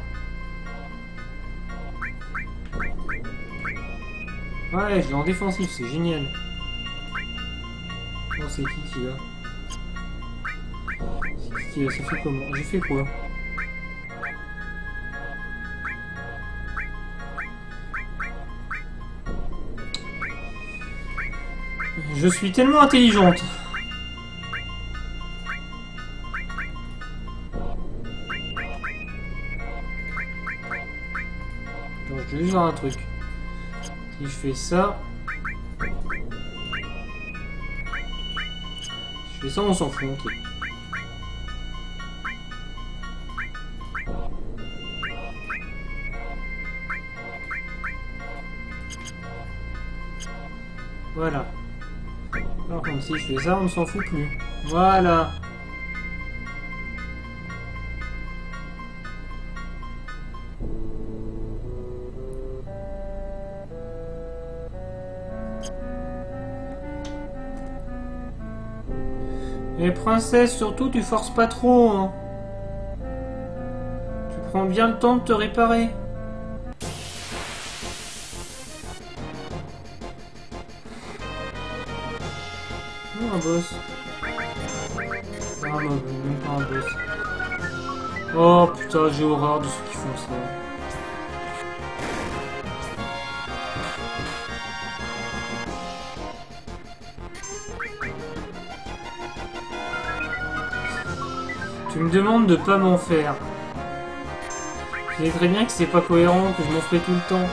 [SPEAKER 1] Ouais, je l'ai en défensif, c'est génial. Oh, c'est qui là? C'est qui là? Ça fait comment? J'ai fait quoi? Je suis tellement intelligente. Donc, je vais juste voir un truc. Si je fais ça... Si je fais ça, on s'en fout, ok. Voilà. Par contre, si je fais ça, on ne s'en fout plus. Voilà. Et princesse, surtout, tu forces pas trop, hein. Tu prends bien le temps de te réparer. Un boss. Ah, non, même pas un boss. Oh putain, j'ai horreur de ceux qui font ça. Tu me demandes de pas m'en faire. Je sais très bien que c'est pas cohérent, que je m'en ferai tout le temps.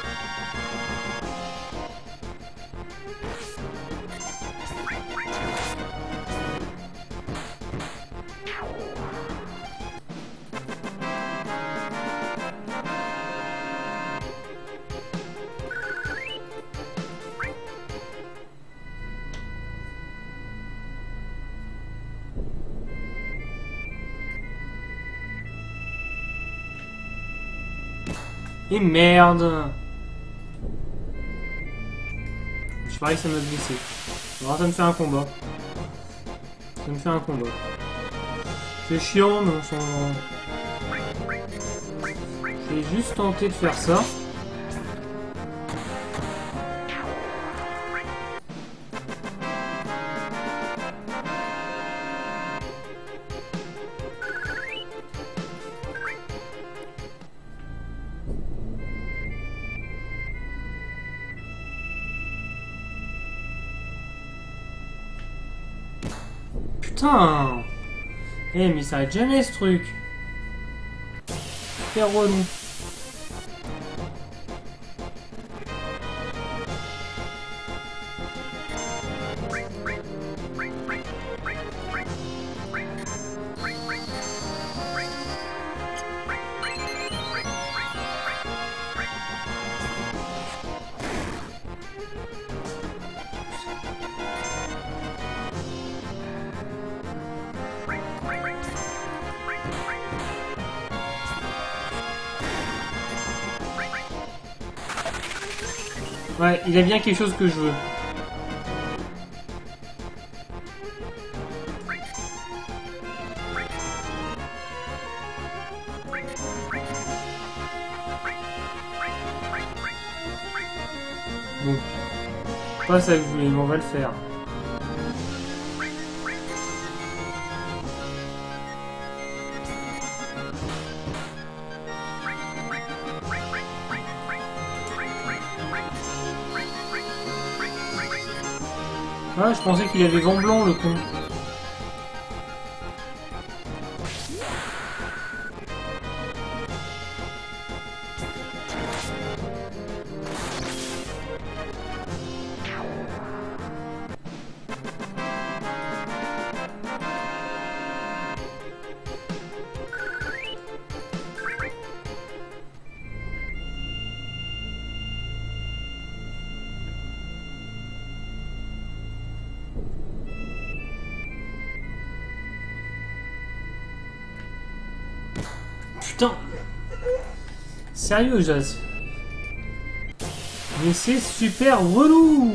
[SPEAKER 1] Et merde! Je parie que ça m'a blessé. Alors ça me fait un combat. Ça me fait un combat. C'est chiant, mais on s'en... Je vais juste tenter de faire ça. Putain! Eh mais ça arrête jamais ce truc! Super relou. Ouais, il a bien quelque chose que je veux. Bon. Pas ça que je voulais, mais on va le faire. Ah, je pensais qu'il avait vent blanc, le con. Sérieux, Jazz. Mais c'est super relou.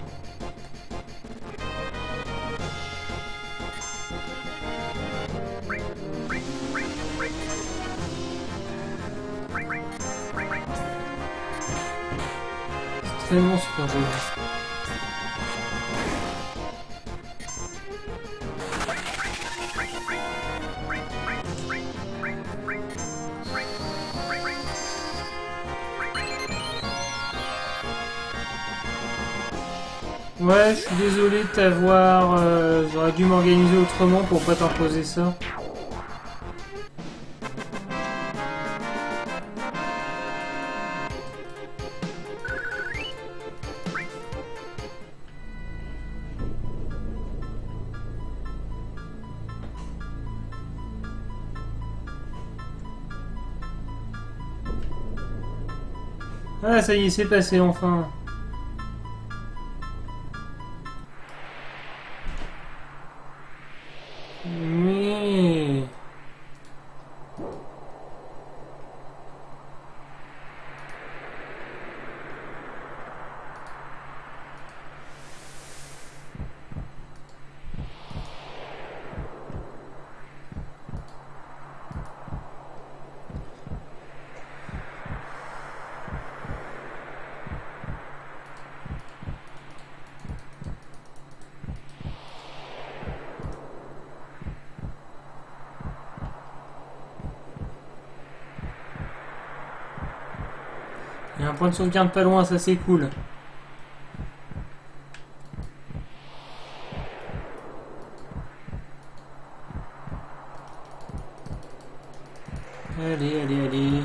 [SPEAKER 1] C'est tellement super relou. Ouais, je suis désolé de t'avoir... j'aurais dû m'organiser autrement pour pas t'imposer ça. Ah, ça y est, c'est passé enfin. Mais... Il y a un point de sauvegarde pas loin, ça c'est cool. Allez, allez, allez.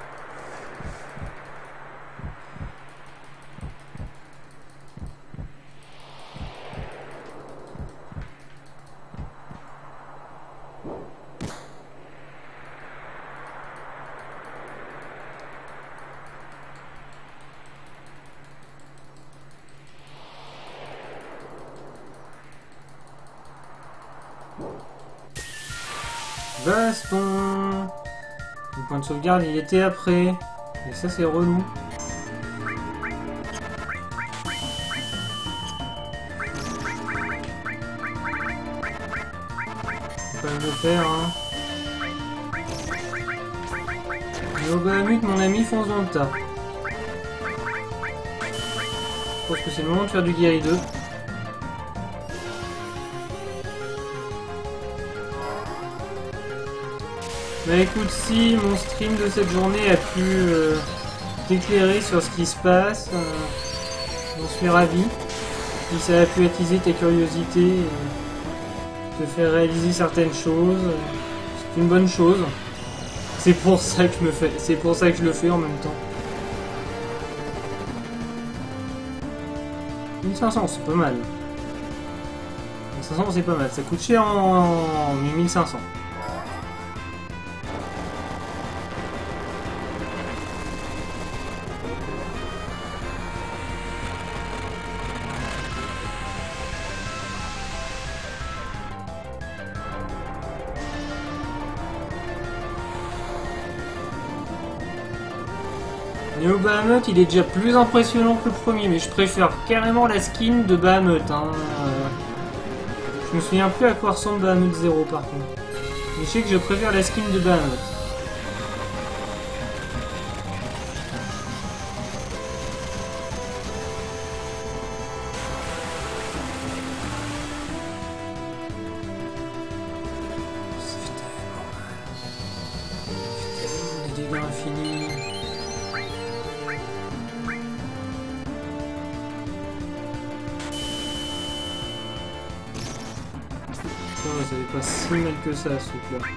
[SPEAKER 1] Baston. Le point de sauvegarde il était après. Et ça c'est relou. Faut quand même le faire hein. Mais au Bahamut mon ami fonce dans le tas. Je pense que c'est le moment de faire du Guerrier 2. Bah écoute, si mon stream de cette journée a pu t'éclairer sur ce qui se passe, j'en suis ravi. Si ça a pu attiser ta curiosité, te faire réaliser certaines choses, c'est une bonne chose. C'est pour ça que je le fais en même temps. 1500 c'est pas mal. 1500 c'est pas mal, ça coûte cher en 1500. Neo Bahamut, il est déjà plus impressionnant que le premier, mais je préfère carrément la skin de Bahamut. Hein. Je me souviens plus à quoi ressemble Bahamut 0 par contre. Mais je sais que je préfère la skin de Bahamut. Ça fait tellement mal. Des dégâts infinis. Ça n'est pas si mal que ça, ce truc-là.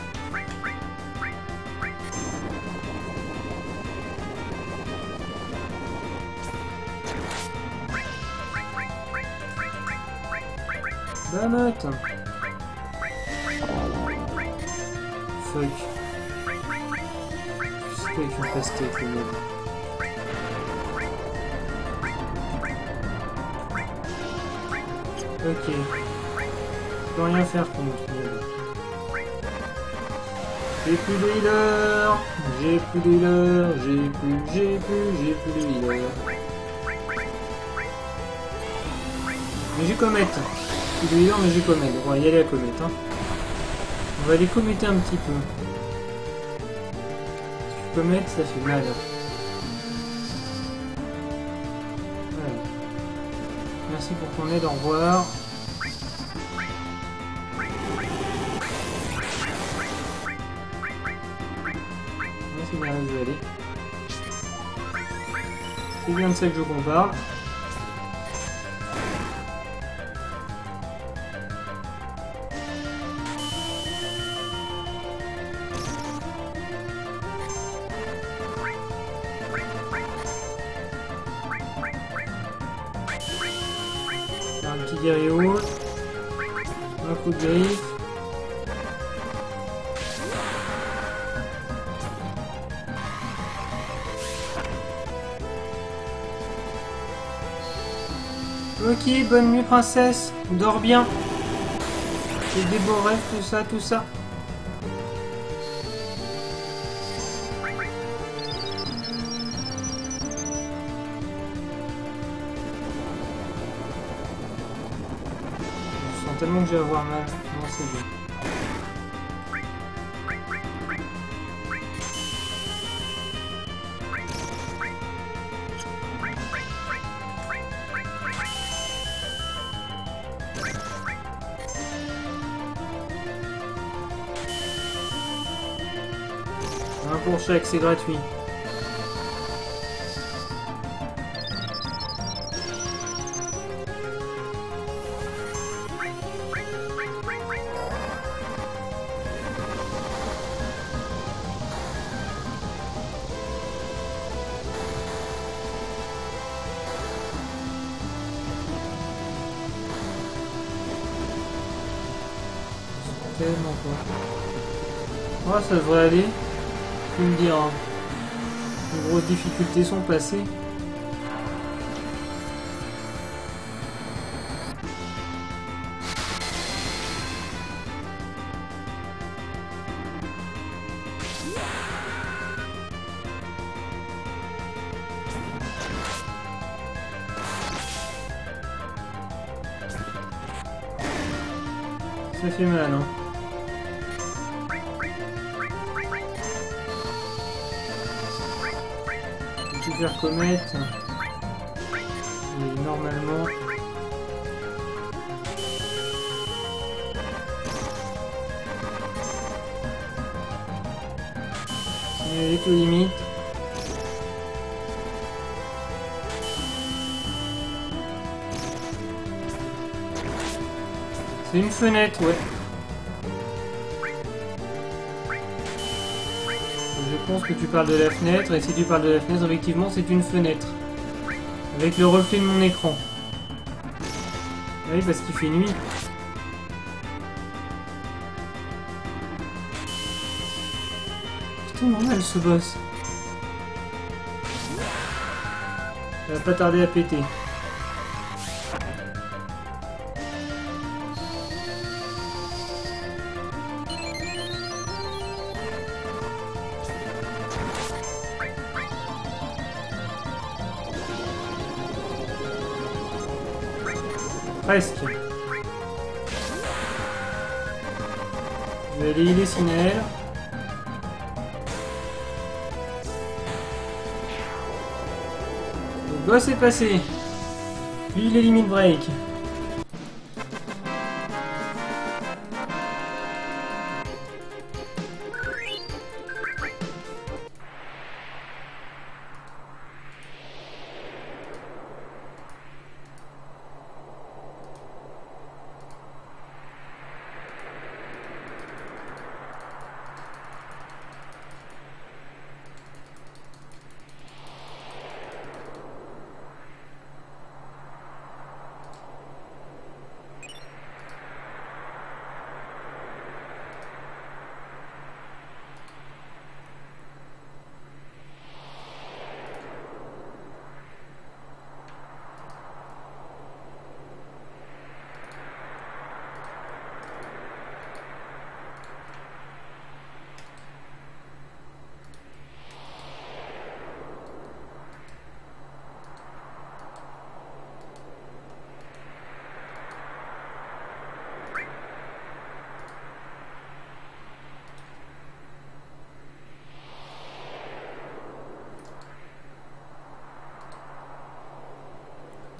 [SPEAKER 1] Bahamut. Fuck. Je sais pas qu'ils ont resté avec le mode. Ok. Je peux rien faire contre. J'ai plus de healer. J'ai plus de healer. J'ai plus de healer. Mais j'ai comète. Plus de healer, mais j'ai comète. On va y aller à comète. Hein. On va les commettre un petit peu. Comète, ça fait mal. Ouais. Merci pour ton aide, au revoir. C'est bien là où je vais aller. C'est bien de ça que je qu'on parle. Un petit guerrier haut. Un coup de griffe. Ok, bonne nuit princesse, dors bien. J'ai des beaux rêves, tout ça, tout ça. Je sens tellement que je vais avoir mal. Non, c'est bon. Un pour chaque, c'est gratuit. Tellement pas. Oh, ça devrait aller. Tu me diras. Les grosses difficultés sont passées. Ça fait mal, hein. Super comète. Et normalement. Il est aux limites. C'est une fenêtre, ouais. Je pense que tu parles de la fenêtre, et si tu parles de la fenêtre, effectivement, c'est une fenêtre. Avec le reflet de mon écran. Oui, parce qu'il fait nuit. Putain, normal ce boss. Ça va pas tarder à péter. Presque. Je vais aller healer Sinel. Le boss est passé. Lui, il est limit break.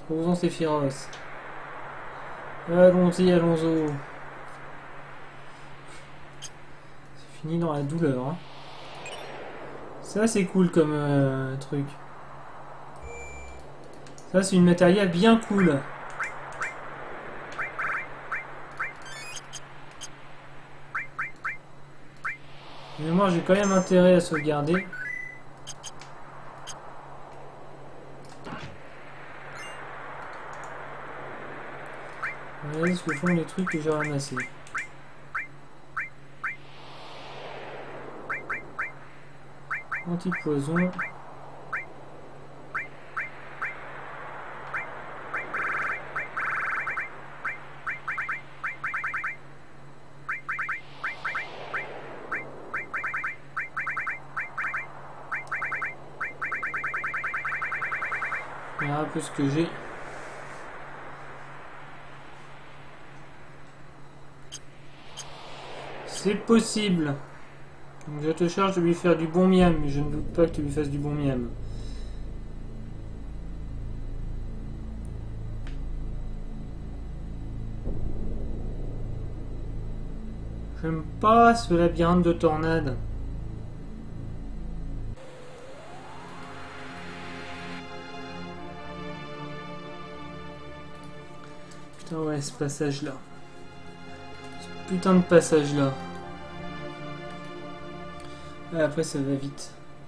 [SPEAKER 1] Trouvons Sephiroth. Allons-y, allons-y. C'est fini dans la douleur. Hein. Ça, c'est cool comme truc. Ça, c'est une matériel bien cool. Mais moi, j'ai quand même intérêt à sauvegarder. Regardez ce que font les trucs que j'ai ramassés. Anti-poison. On verra un peu ce que j'ai. C'est possible. Donc je te charge de lui faire du bon miam, mais je ne doute pas que tu lui fasses du bon miam. J'aime pas ce labyrinthe de tornades. Putain ouais, ce passage-là. Ce putain de passage-là. Après ça va vite.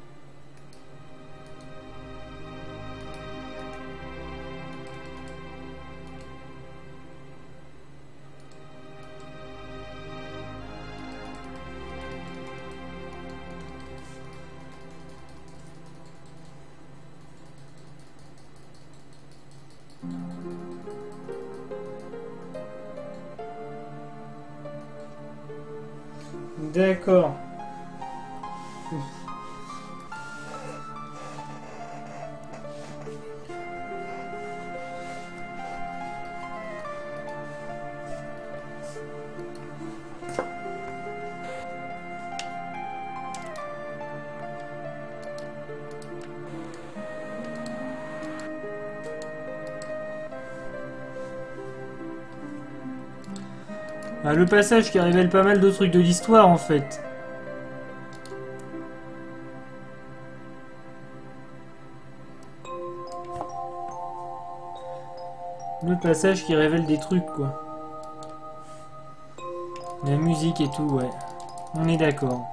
[SPEAKER 1] D'accord. Ah, le passage qui révèle pas mal de trucs de l'histoire en fait. Le passage qui révèle des trucs quoi. La musique et tout, ouais. On est d'accord.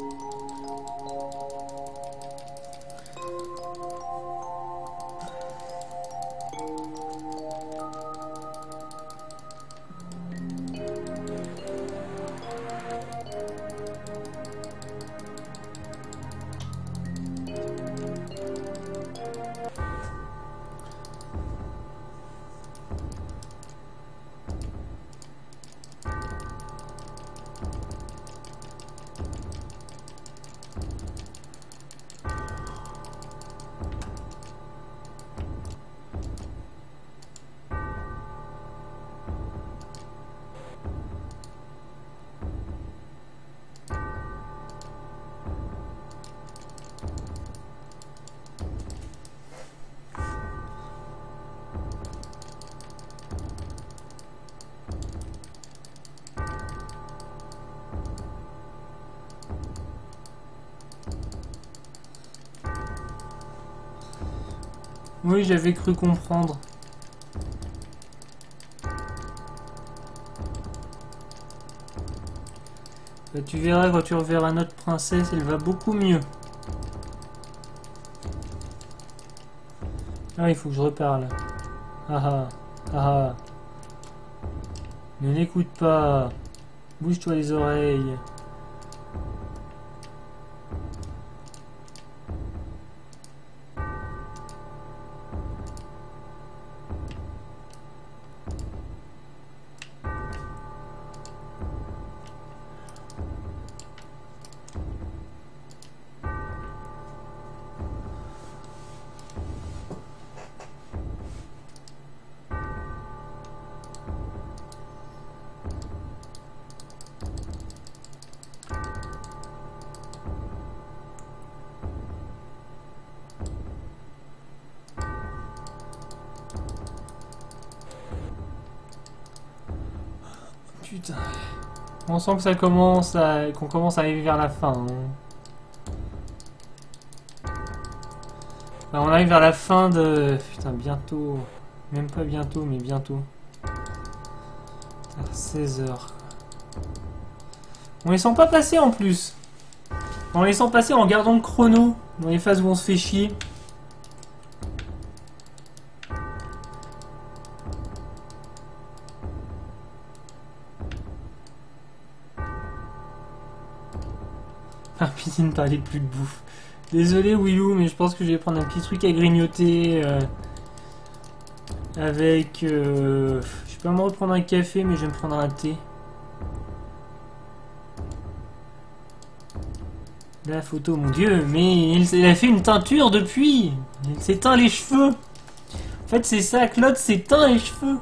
[SPEAKER 1] Oui, j'avais cru comprendre. Bah, tu verras quand tu reverras notre princesse, elle va beaucoup mieux. Ah, il faut que je reparle. Ah ah, ah ah. Ne l'écoute pas. Bouge-toi les oreilles. putain. On sent que ça commence à... qu'on commence à arriver vers la fin. Hein. Enfin, on arrive vers la fin de... Putain, bientôt. Même pas bientôt, mais bientôt. À 16 h. On les sent pas passer en plus. On les sent passer en gardant le chrono. Dans les phases où on se fait chier. Par pitié, ne parlez plus de bouffe. Désolé Willou, mais je pense que je vais prendre un petit truc à grignoter avec... je vais pas me reprendre un café, mais je vais me prendre un thé. La photo, mon dieu, mais il a fait une teinture depuis. Il s'est teint les cheveux. En fait, c'est ça, Claude s'est teint les cheveux.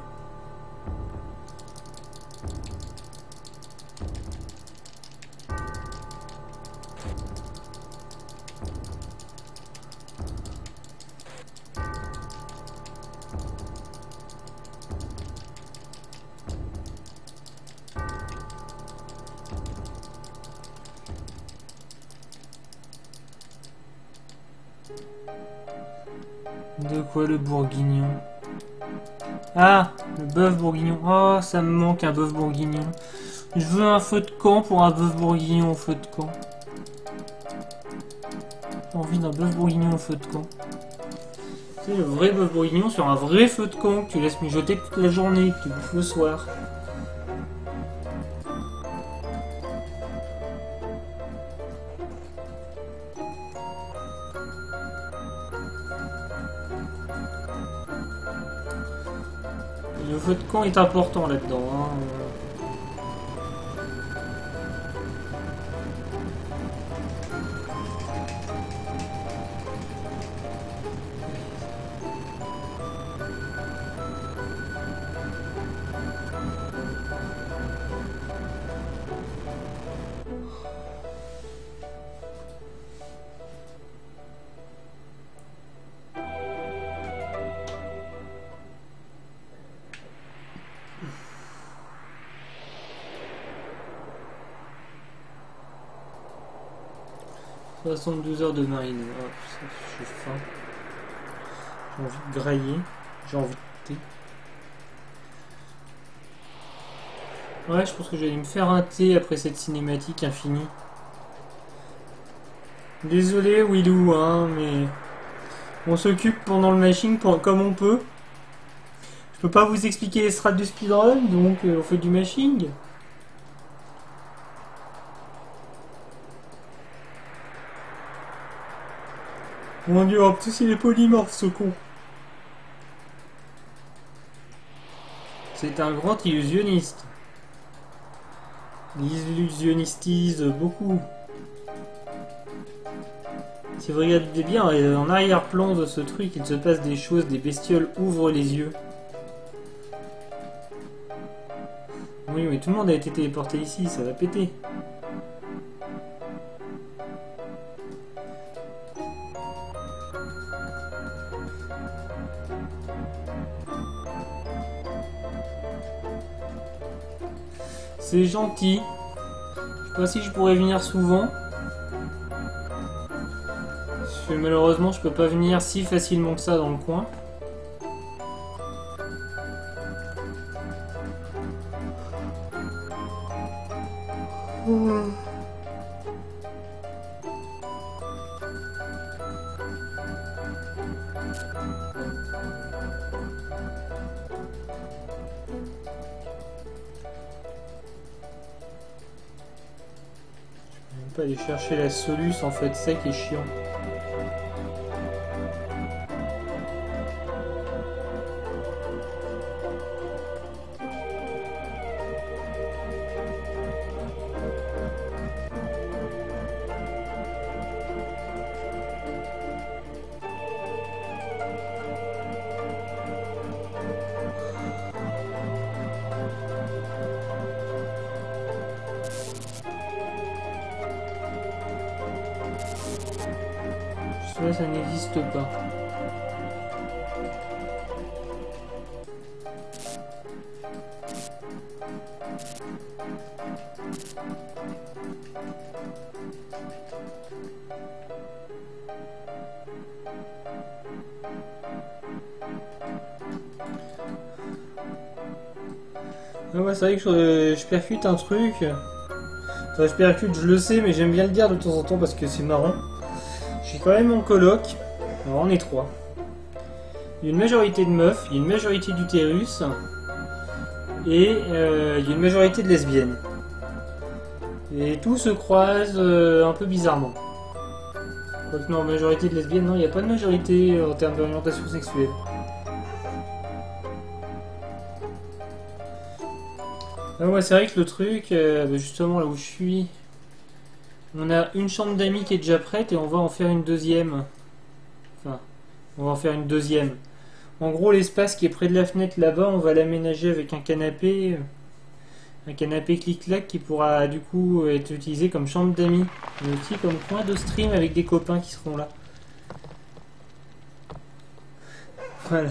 [SPEAKER 1] De quoi le bourguignon? Ah, le bœuf bourguignon. Oh, ça me manque un bœuf bourguignon. Je veux un feu de camp pour un bœuf bourguignon au feu de camp. J'ai envie d'un bœuf bourguignon au feu de camp. Tu sais, le vrai bœuf bourguignon sur un vrai feu de camp que tu laisses mijoter toute la journée, que tu bouffes le soir. Le feu de camp est important là-dedans. Hein. « 72 heures de marine. Oh, j'ai faim. J'ai envie de grailler. J'ai envie de thé. Ouais, je pense que j'allais me faire un thé après cette cinématique infinie. Désolé, Willou, hein, mais... On s'occupe pendant le mashing comme on peut. Je peux pas vous expliquer les strats du speedrun, donc on fait du mashing. Mon dieu, en plus il est polymorphe ce con. C'est un grand illusionniste. Il illusionnistise beaucoup. Si vous regardez bien, en arrière-plan de ce truc, il se passe des choses, des bestioles ouvrent les yeux. Oui, mais tout le monde a été téléporté ici, ça va péter. C'est gentil. Je sais pas si je pourrais venir souvent. Parce que malheureusement, je peux pas venir si facilement que ça dans le coin. Pas aller chercher la soluce en fait, c'est ça qui est chiant. Là, ça n'existe pas. Ah ouais, c'est vrai que je percute un truc. Enfin, je percute, je le sais, mais j'aime bien le dire de temps en temps parce que c'est marrant. J'ai quand même mon coloc. Alors, on est trois. Il y a une majorité de meufs, il y a une majorité d'utérus. Et il y a une majorité de lesbiennes. Et tout se croise un peu bizarrement. Quoique non, majorité de lesbiennes, non, il n'y a pas de majorité en termes d'orientation sexuelle. Ah ouais, c'est vrai que le truc, justement là où je suis, on a une chambre d'amis qui est déjà prête et on va en faire une deuxième. Enfin, on va en faire une deuxième. En gros, l'espace qui est près de la fenêtre là-bas, on va l'aménager avec un canapé. Un canapé clic-clac qui pourra du coup être utilisé comme chambre d'amis. Mais aussi comme coin de stream avec des copains qui seront là. Voilà.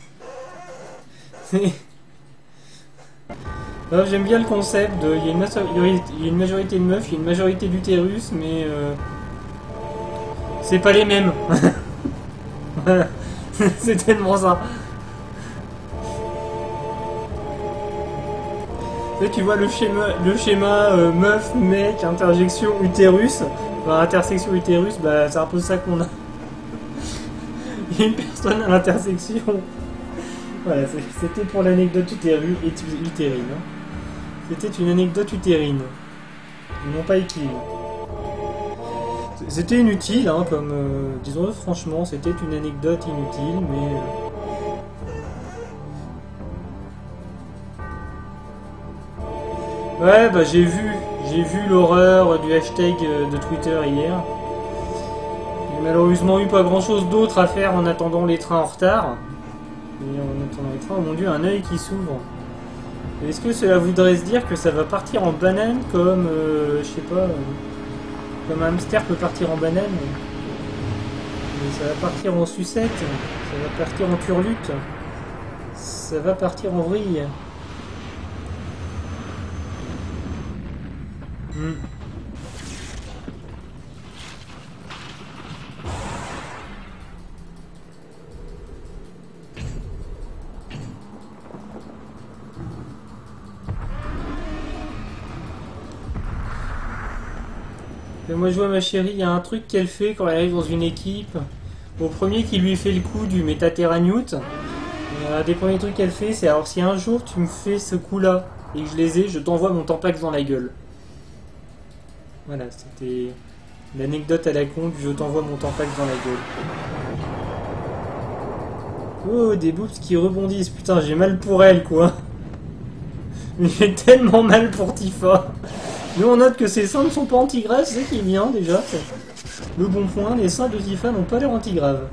[SPEAKER 1] J'aime bien le concept de. Il y a une majorité de meufs, il y a une majorité d'utérus, mais. C'est pas les mêmes. Voilà. C'est tellement ça. Tu vois le schéma meuf, mec, interjection, utérus. Enfin, intersection, utérus, bah c'est un peu ça qu'on a. Il y a une personne à l'intersection. Voilà, c'était pour l'anecdote utérine. Hein. C'était une anecdote utérine. Ils n'ont pas équilibré. C'était inutile, hein, comme... disons-le franchement, c'était une anecdote inutile, mais... Ouais, bah j'ai vu l'horreur du hashtag de Twitter hier. J'ai malheureusement eu pas grand chose d'autre à faire en attendant les trains en retard. Et en attendant les trains, oh mon dieu, un œil qui s'ouvre. Est-ce que cela voudrait se dire que ça va partir en banane comme, je sais pas, comme un hamster peut partir en banane? Mais ça va partir en sucette, ça va partir en turlute, ça va partir en vrille. Et moi je vois ma chérie, il y a un truc qu'elle fait quand elle arrive dans une équipe. Au premier qui lui fait le coup du Metaterranute, un des premiers trucs qu'elle fait, c'est alors si un jour tu me fais ce coup là et que je les ai, je t'envoie mon tampax dans la gueule. Voilà, c'était l'anecdote à la con du je t'envoie mon tampax dans la gueule. Oh, des boobs qui rebondissent, putain, j'ai mal pour elle quoi. J'ai tellement mal pour Tifa. Mais on note que ses seins ne sont pas anti-graves, c'est ce qui est bien déjà. Le bon point, les seins de Tifa n'ont pas l'air anti-graves.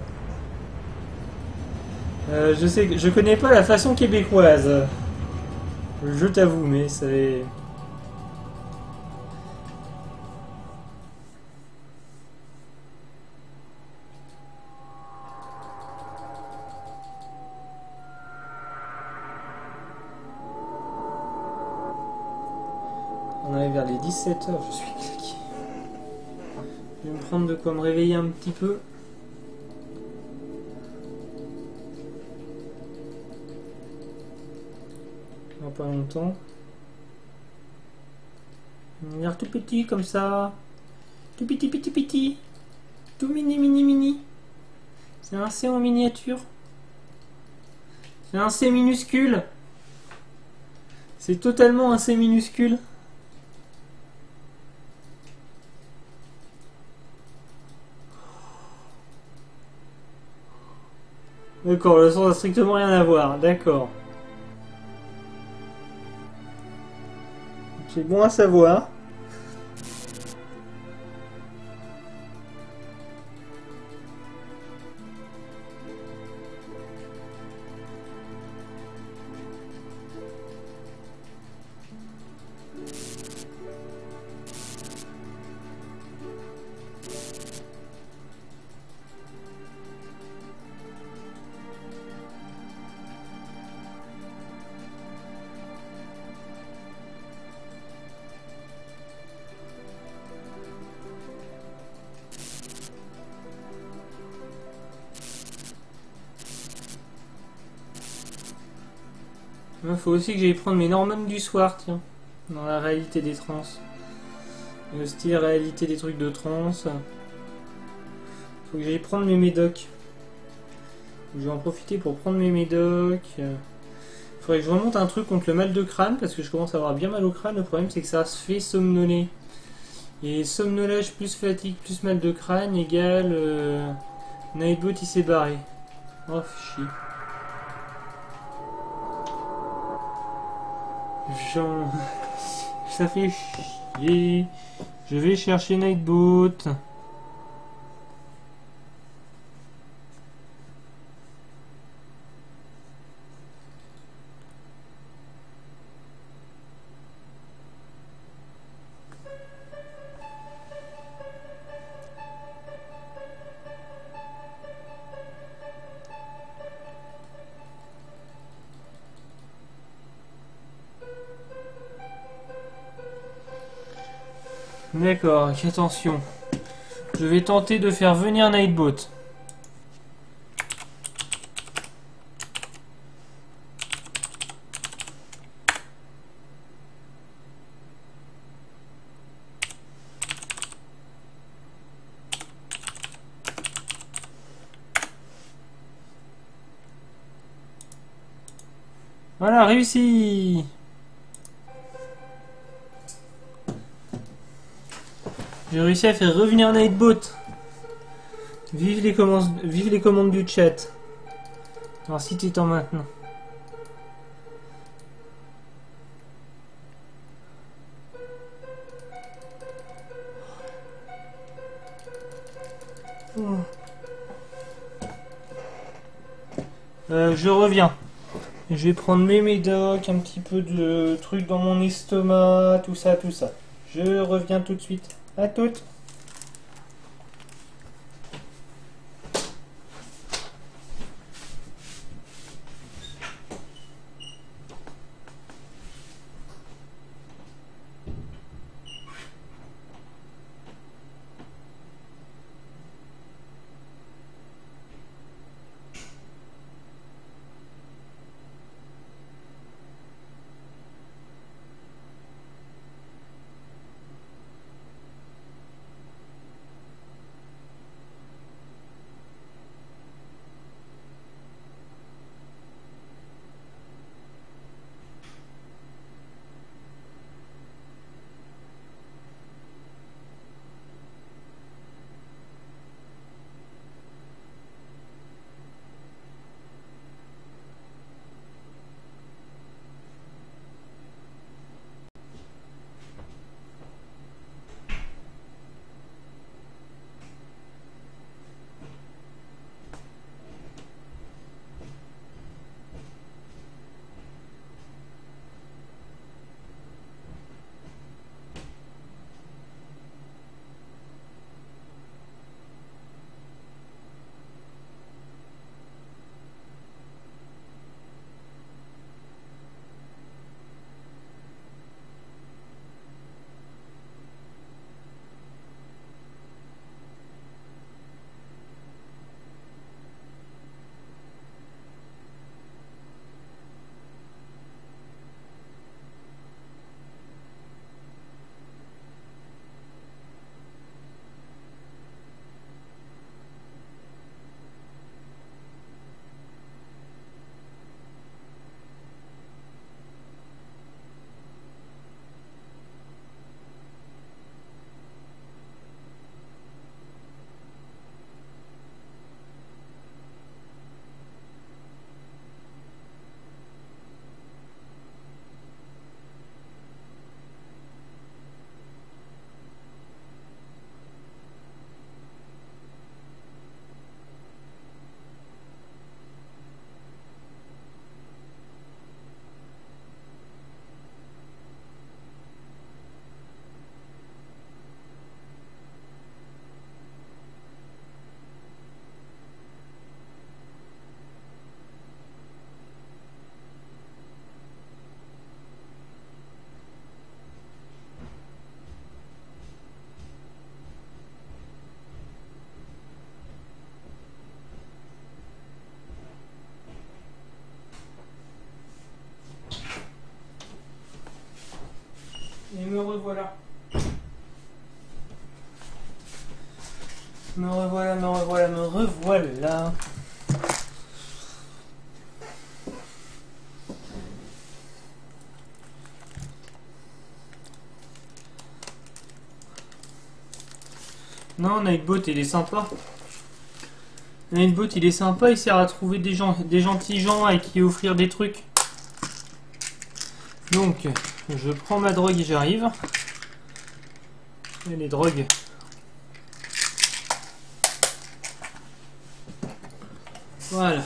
[SPEAKER 1] Je connais pas la façon québécoise. Je t'avoue, mais c'est... On arrive vers les 17h, je suis claqué. Je vais me prendre de quoi me réveiller un petit peu. Dans pas longtemps. Il a l'air tout petit comme ça. Tout petit. Tout mini. C'est un C en miniature. C'est un C minuscule. C'est totalement un C minuscule. D'accord, le son n'a strictement rien à voir, d'accord. C'est bon à savoir. Il faut aussi que j'aille prendre mes Norman du soir, tiens. Dans la réalité des trans. Le style réalité des trucs de trans. Faut que j'aille prendre mes médocs. Je vais en profiter pour prendre mes médocs. Faudrait que je remonte un truc contre le mal de crâne parce que je commence à avoir bien mal au crâne. Le problème c'est que ça se fait somnoler. Et somnolage plus fatigue plus mal de crâne égale Nightbot il s'est barré. Oh chier. Genre... Ça fait chier. Je vais chercher Nightbot. D'accord, attention. Je vais tenter de faire venir Nightbot. Voilà, réussi. J'ai réussi à faire revenir Nightbot. Vive les commandes du chat. Alors si tu t'en maintenant. Je reviens. Je vais prendre mes médocs, un petit peu de trucs dans mon estomac, tout ça, tout ça. Je reviens tout de suite. À toutes. voilà, me revoilà. Non, Nightbot, il est sympa. Nightbot, il est sympa, il sert à trouver des gens, des gentils gens à qui offrir des trucs. Donc, je prends ma drogue et j'arrive. Et les drogues. Voilà.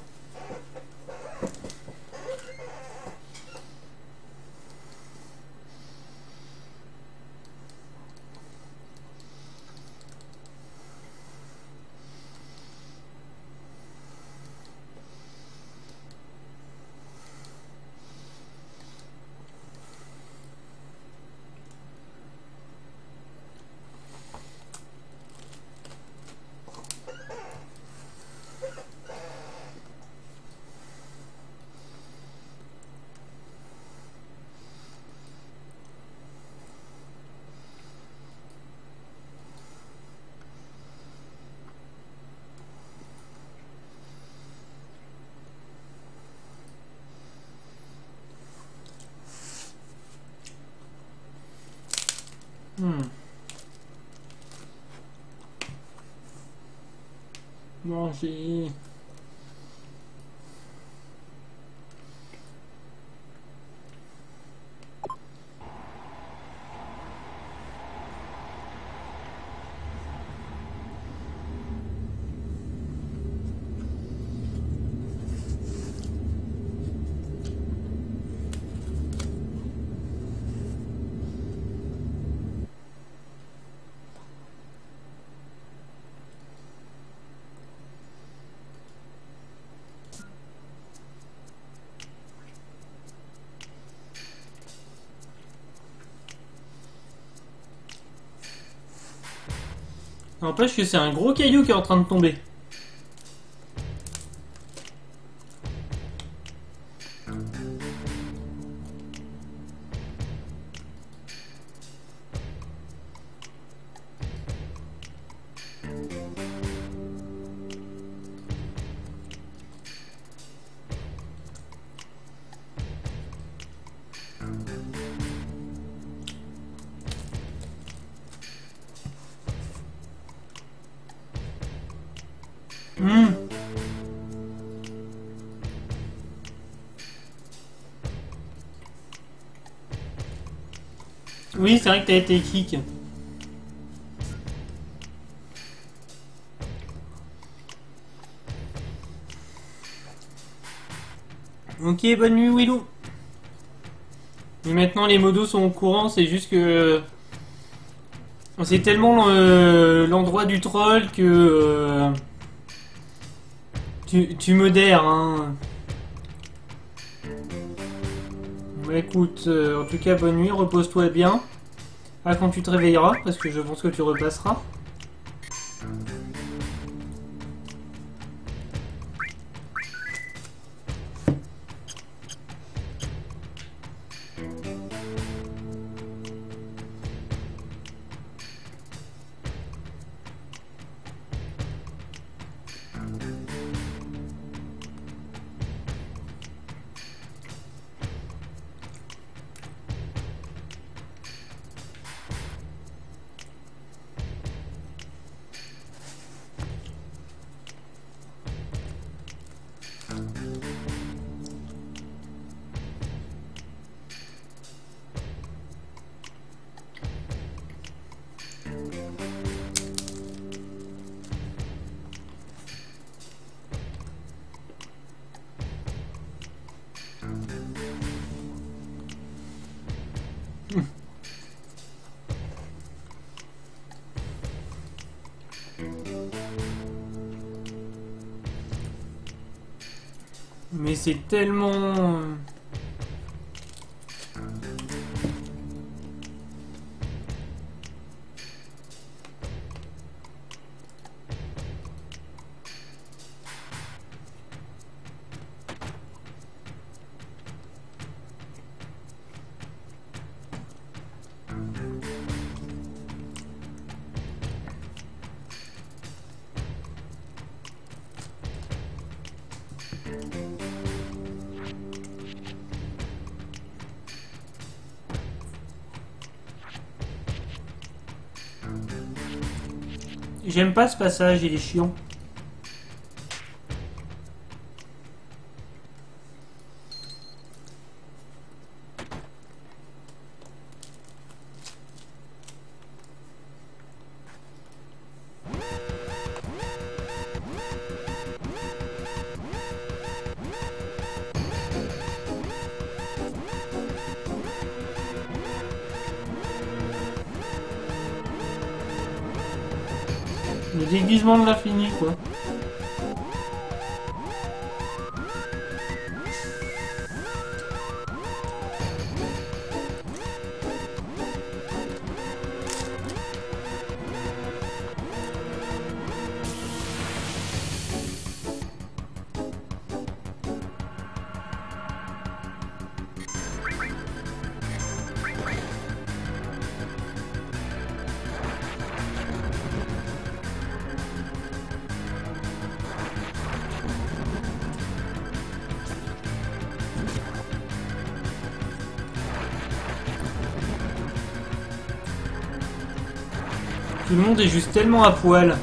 [SPEAKER 1] Manger. N'empêche que c'est un gros caillou qui est en train de tomber. Oui, c'est vrai que t'as été kick. Ok, bonne nuit Willou. Et maintenant les modos sont au courant, c'est juste que... c'est tellement l'endroit du troll que... tu modères, hein. Écoute, en tout cas, bonne nuit, repose-toi bien. Ah, quand tu te réveilleras, parce que je pense que tu repasseras. Mais c'est tellement... J'aime pas ce passage, il est chiant. Le déguisement de l'infini, quoi. Tout le monde est juste tellement à poil.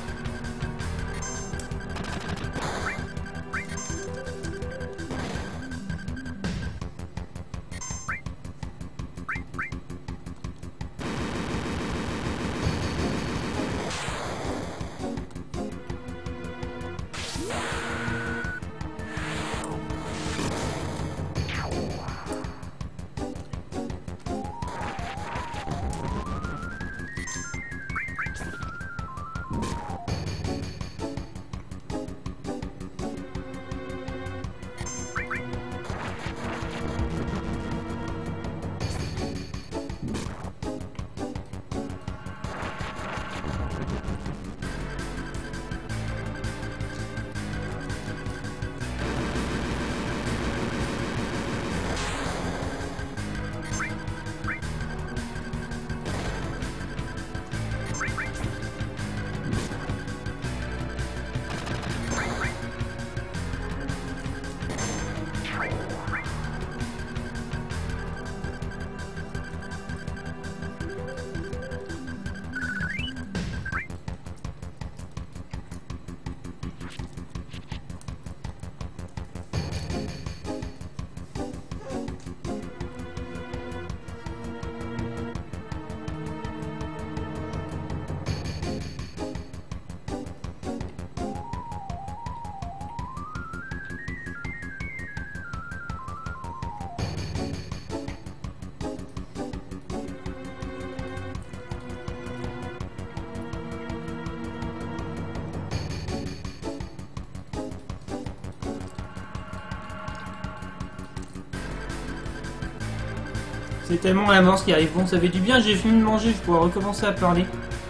[SPEAKER 1] C'est tellement la mort qui arrive. Bon, ça fait du bien, j'ai fini de manger, je pourrais recommencer à parler.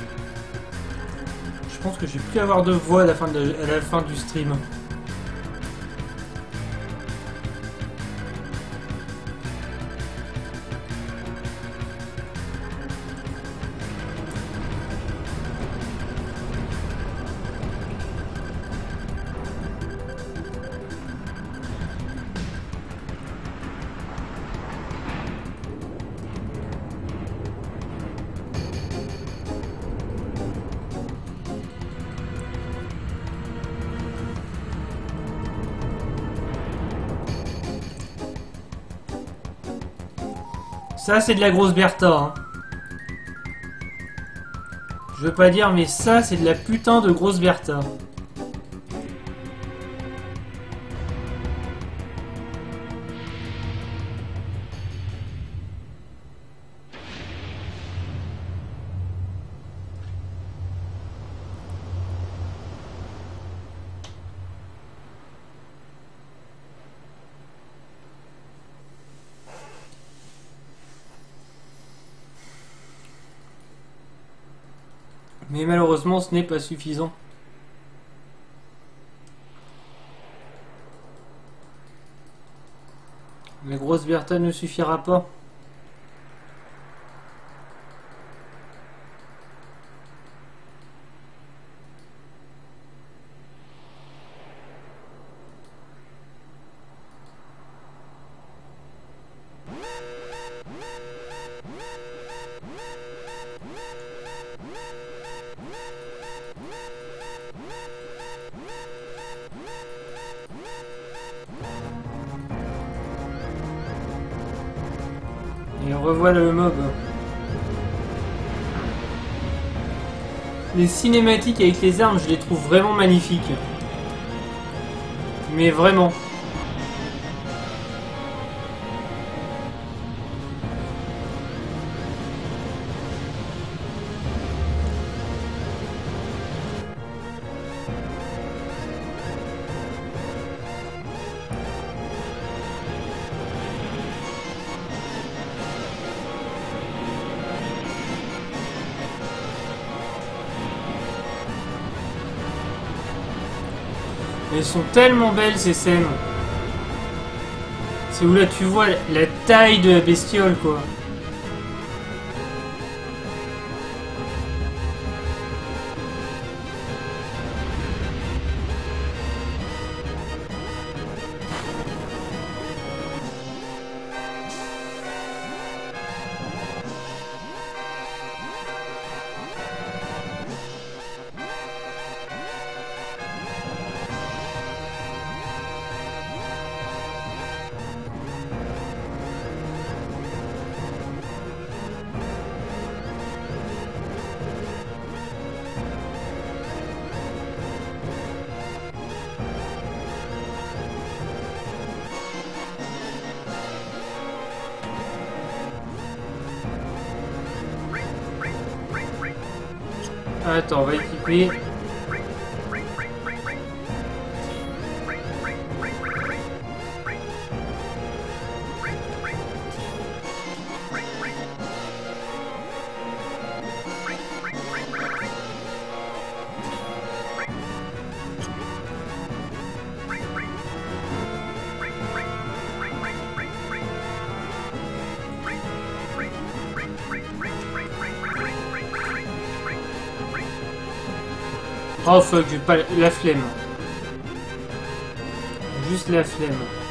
[SPEAKER 1] Je pense que je vais plus avoir de voix à la fin du stream. Ça, c'est de la grosse Bertha. Hein. Je veux pas dire, mais ça, c'est de la putain de grosse Bertha. Mais malheureusement, ce n'est pas suffisant. La grosse Bertha ne suffira pas. revoit le mob. Les cinématiques avec les armes, je les trouve vraiment magnifiques. Mais vraiment. Elles sont tellement belles ces scènes. C'est où là tu vois la taille de la bestiole quoi. Attends, on va équiper. Oh fuck, j'ai pas la flemme. Juste la flemme.